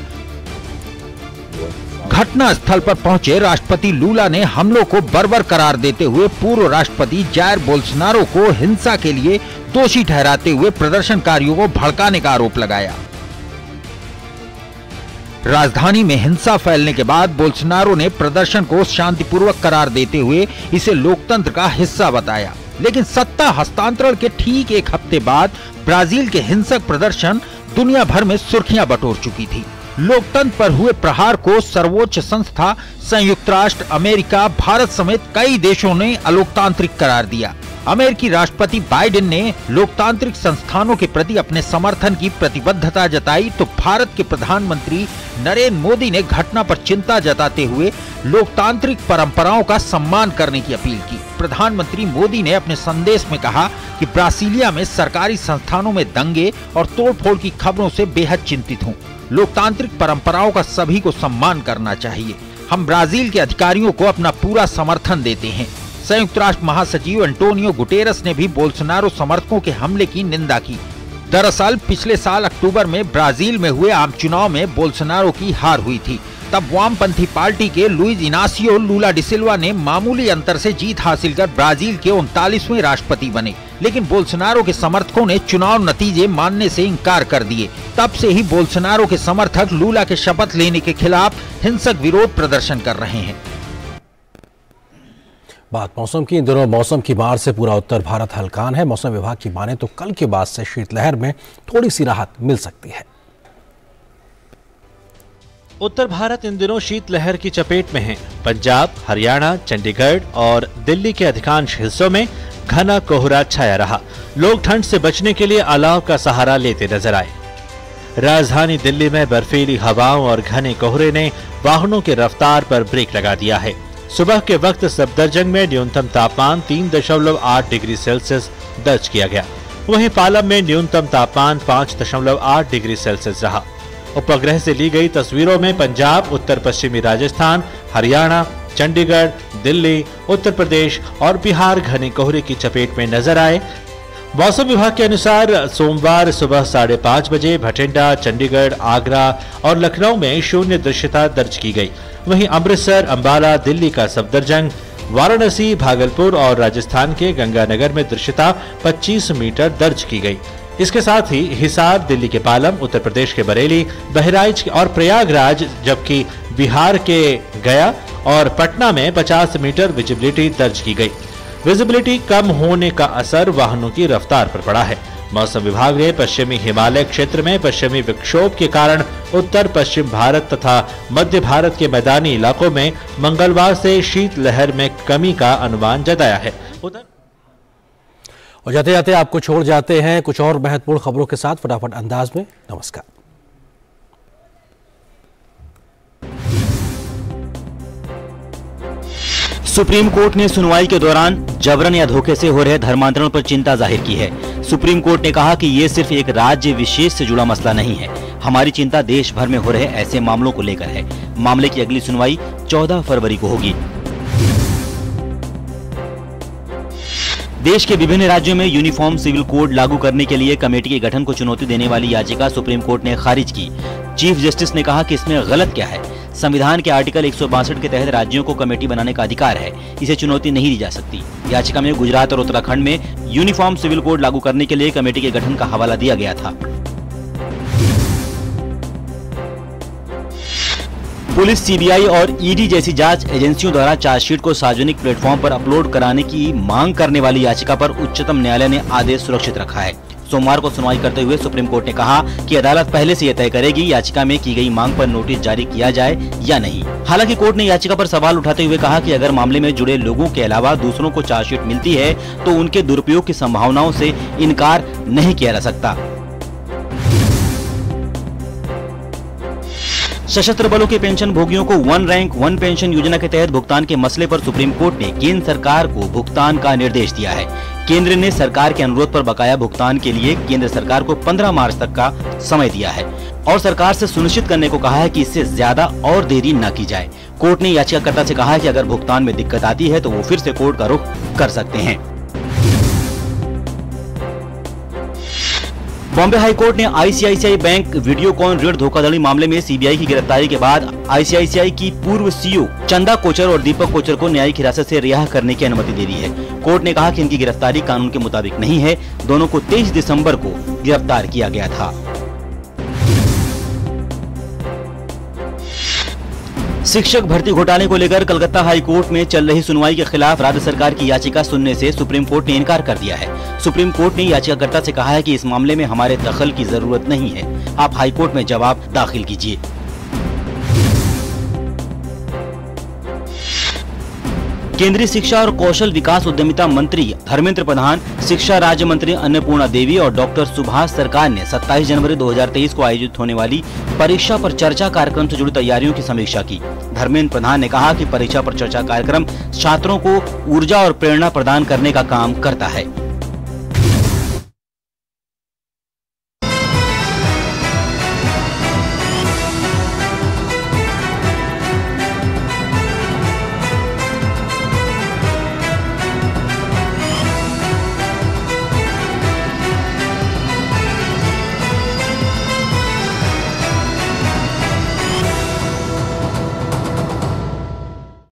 घटना स्थल पर पहुंचे राष्ट्रपति लूला ने हमलों को बर्बर करार देते हुए पूर्व राष्ट्रपति जायर बोल्सोनारो को हिंसा के लिए दोषी ठहराते हुए प्रदर्शनकारियों को भड़काने का आरोप लगाया। राजधानी में हिंसा फैलने के बाद बोल्सोनारो ने प्रदर्शन को शांतिपूर्वक करार देते हुए इसे लोकतंत्र का हिस्सा बताया। लेकिन सत्ता हस्तांतरण के ठीक एक हफ्ते बाद ब्राजील के हिंसक प्रदर्शन दुनिया भर में सुर्खियां बटोर चुकी थी। लोकतंत्र पर हुए प्रहार को सर्वोच्च संस्था संयुक्त राष्ट्र, अमेरिका, भारत समेत कई देशों ने अलोकतांत्रिक करार दिया। अमेरिकी राष्ट्रपति बाइडेन ने लोकतांत्रिक संस्थानों के प्रति अपने समर्थन की प्रतिबद्धता जताई तो भारत के प्रधानमंत्री नरेंद्र मोदी ने घटना पर चिंता जताते हुए लोकतांत्रिक परंपराओं का सम्मान करने की अपील की। प्रधानमंत्री मोदी ने अपने संदेश में कहा कि ब्राजीलिया में सरकारी संस्थानों में दंगे और तोड़फोड़ की खबरों से बेहद चिंतित हूँ। लोकतांत्रिक परंपराओं का सभी को सम्मान करना चाहिए। हम ब्राजील के अधिकारियों को अपना पूरा समर्थन देते हैं। संयुक्त राष्ट्र महासचिव एंटोनियो गुटेरस ने भी बोल्सोनारो समर्थकों के हमले की निंदा की। दरअसल पिछले साल अक्टूबर में ब्राजील में हुए आम चुनाव में बोल्सोनारो की हार हुई थी। तब वामपंथी पार्टी के लुइज इनासियो लूला डी सिल्वा ने मामूली अंतर से जीत हासिल कर ब्राजील के 39वें राष्ट्रपति बने, लेकिन बोल्सोनारो के समर्थकों ने चुनाव नतीजे मानने से इंकार कर दिए। तब से ही बोल्सोनारो के समर्थक लूला के शपथ लेने के खिलाफ हिंसक विरोध प्रदर्शन कर रहे हैं। बात मौसम की। इन दिनों मौसम की मार से पूरा उत्तर भारत हलकान है। मौसम विभाग की माने तो कल के बाद से शीतलहर में थोड़ी सी राहत मिल सकती है। उत्तर भारत इन दिनों शीतलहर की चपेट में है। पंजाब, हरियाणा, चंडीगढ़ और दिल्ली के अधिकांश हिस्सों में घना कोहरा छाया रहा। लोग ठंड से बचने के लिए अलाव का सहारा लेते नजर आए। राजधानी दिल्ली में बर्फीली हवाओं और घने कोहरे ने वाहनों की रफ्तार पर ब्रेक लगा दिया है। सुबह के वक्त सफदरजंग में न्यूनतम तापमान 3.8 डिग्री सेल्सियस दर्ज किया गया। वहीं पालम में न्यूनतम तापमान 5.8 डिग्री सेल्सियस रहा। उपग्रह से ली गई तस्वीरों में पंजाब, उत्तर पश्चिमी राजस्थान, हरियाणा, चंडीगढ़, दिल्ली, उत्तर प्रदेश और बिहार घने कोहरे की चपेट में नजर आए। मौसम विभाग के अनुसार सोमवार सुबह 5:30 बजे भटिंडा, चंडीगढ़, आगरा और लखनऊ में शून्य दृश्यता दर्ज की गई। वहीं अमृतसर, अंबाला, दिल्ली का सफदरजंग, वाराणसी, भागलपुर और राजस्थान के गंगानगर में दृश्यता 25 मीटर दर्ज की गई। इसके साथ ही हिसार, दिल्ली के पालम, उत्तर प्रदेश के बरेली, बहराइच और प्रयागराज, जबकि बिहार के गया और पटना में 50 मीटर विजिबिलिटी दर्ज की गई। विजिबिलिटी कम होने का असर वाहनों की रफ्तार पर पड़ा है। मौसम विभाग ने पश्चिमी हिमालय क्षेत्र में पश्चिमी विक्षोभ के कारण उत्तर पश्चिम भारत तथा मध्य भारत के मैदानी इलाकों में मंगलवार से शीतलहर में कमी का अनुमान जताया है। और जाते जाते आपको छोड़ जाते हैं कुछ और महत्वपूर्ण खबरों के साथ फटाफट अंदाज में। नमस्कार। सुप्रीम कोर्ट ने सुनवाई के दौरान जबरन या धोखे से हो रहे धर्मांतरण पर चिंता जाहिर की है। सुप्रीम कोर्ट ने कहा कि ये सिर्फ एक राज्य विशेष से जुड़ा मसला नहीं है। हमारी चिंता देश भर में हो रहे ऐसे मामलों को लेकर है। मामले की अगली सुनवाई 14 फरवरी को होगी। देश के विभिन्न राज्यों में यूनिफॉर्म सिविल कोड लागू करने के लिए कमेटी के गठन को चुनौती देने वाली याचिका सुप्रीम कोर्ट ने खारिज की। चीफ जस्टिस ने कहा कि इसमें गलत क्या है। संविधान के आर्टिकल 162 के तहत राज्यों को कमेटी बनाने का अधिकार है, इसे चुनौती नहीं दी जा सकती। याचिका में गुजरात और उत्तराखंड में यूनिफॉर्म सिविल कोड लागू करने के लिए कमेटी के गठन का हवाला दिया गया था। पुलिस, सीबीआई और ईडी जैसी जांच एजेंसियों द्वारा चार्जशीट को सार्वजनिक प्लेटफॉर्म पर अपलोड कराने की मांग करने वाली याचिका पर उच्चतम न्यायालय ने आदेश सुरक्षित रखा है। सोमवार को सुनवाई करते हुए सुप्रीम कोर्ट ने कहा कि अदालत पहले से यह तय करेगी याचिका में की गई मांग पर नोटिस जारी किया जाए या नहीं। हालांकि कोर्ट ने याचिका पर सवाल उठाते हुए कहा कि अगर मामले में जुड़े लोगों के अलावा दूसरों को चार्जशीट मिलती है तो उनके दुरुपयोग की संभावनाओं से इनकार नहीं किया जा सकता। सशस्त्र बलों के पेंशन भोगियों को वन रैंक वन पेंशन योजना के तहत भुगतान के मसले पर सुप्रीम कोर्ट ने केंद्र सरकार को भुगतान का निर्देश दिया है। केंद्र ने सरकार के अनुरोध पर बकाया भुगतान के लिए केंद्र सरकार को 15 मार्च तक का समय दिया है और सरकार से सुनिश्चित करने को कहा है कि इससे ज्यादा और देरी न की जाए। कोर्ट ने याचिकाकर्ता से कहा है कि अगर भुगतान में दिक्कत आती है तो वो फिर से कोर्ट का रुख कर सकते हैं। बॉम्बे हाईकोर्ट ने आईसीआईसीआई बैंक वीडियोकॉन ऋण धोखाधड़ी मामले में सीबीआई की गिरफ्तारी के बाद आईसीआईसीआई की पूर्व सीईओ चंदा कोचर और दीपक कोचर को न्यायिक हिरासत से रिहा करने की अनुमति दे दी है। कोर्ट ने कहा कि इनकी गिरफ्तारी कानून के मुताबिक नहीं है। दोनों को 23 दिसंबर को गिरफ्तार किया गया था। शिक्षक भर्ती घोटाले को लेकर कलकत्ता हाई कोर्ट में चल रही सुनवाई के खिलाफ राज्य सरकार की याचिका सुनने से सुप्रीम कोर्ट ने इनकार कर दिया है। सुप्रीम कोर्ट ने याचिकाकर्ता से कहा है कि इस मामले में हमारे दखल की जरूरत नहीं है, आप हाई कोर्ट में जवाब दाखिल कीजिए। केंद्रीय शिक्षा और कौशल विकास उद्यमिता मंत्री धर्मेंद्र प्रधान, शिक्षा राज्य मंत्री अन्नपूर्णा देवी और डॉक्टर सुभाष सरकार ने 27 जनवरी 2023 को आयोजित होने वाली परीक्षा पर चर्चा कार्यक्रम से जुड़ी तैयारियों की समीक्षा की। धर्मेंद्र प्रधान ने कहा कि परीक्षा पर चर्चा कार्यक्रम छात्रों को ऊर्जा और प्रेरणा प्रदान करने का काम करता है।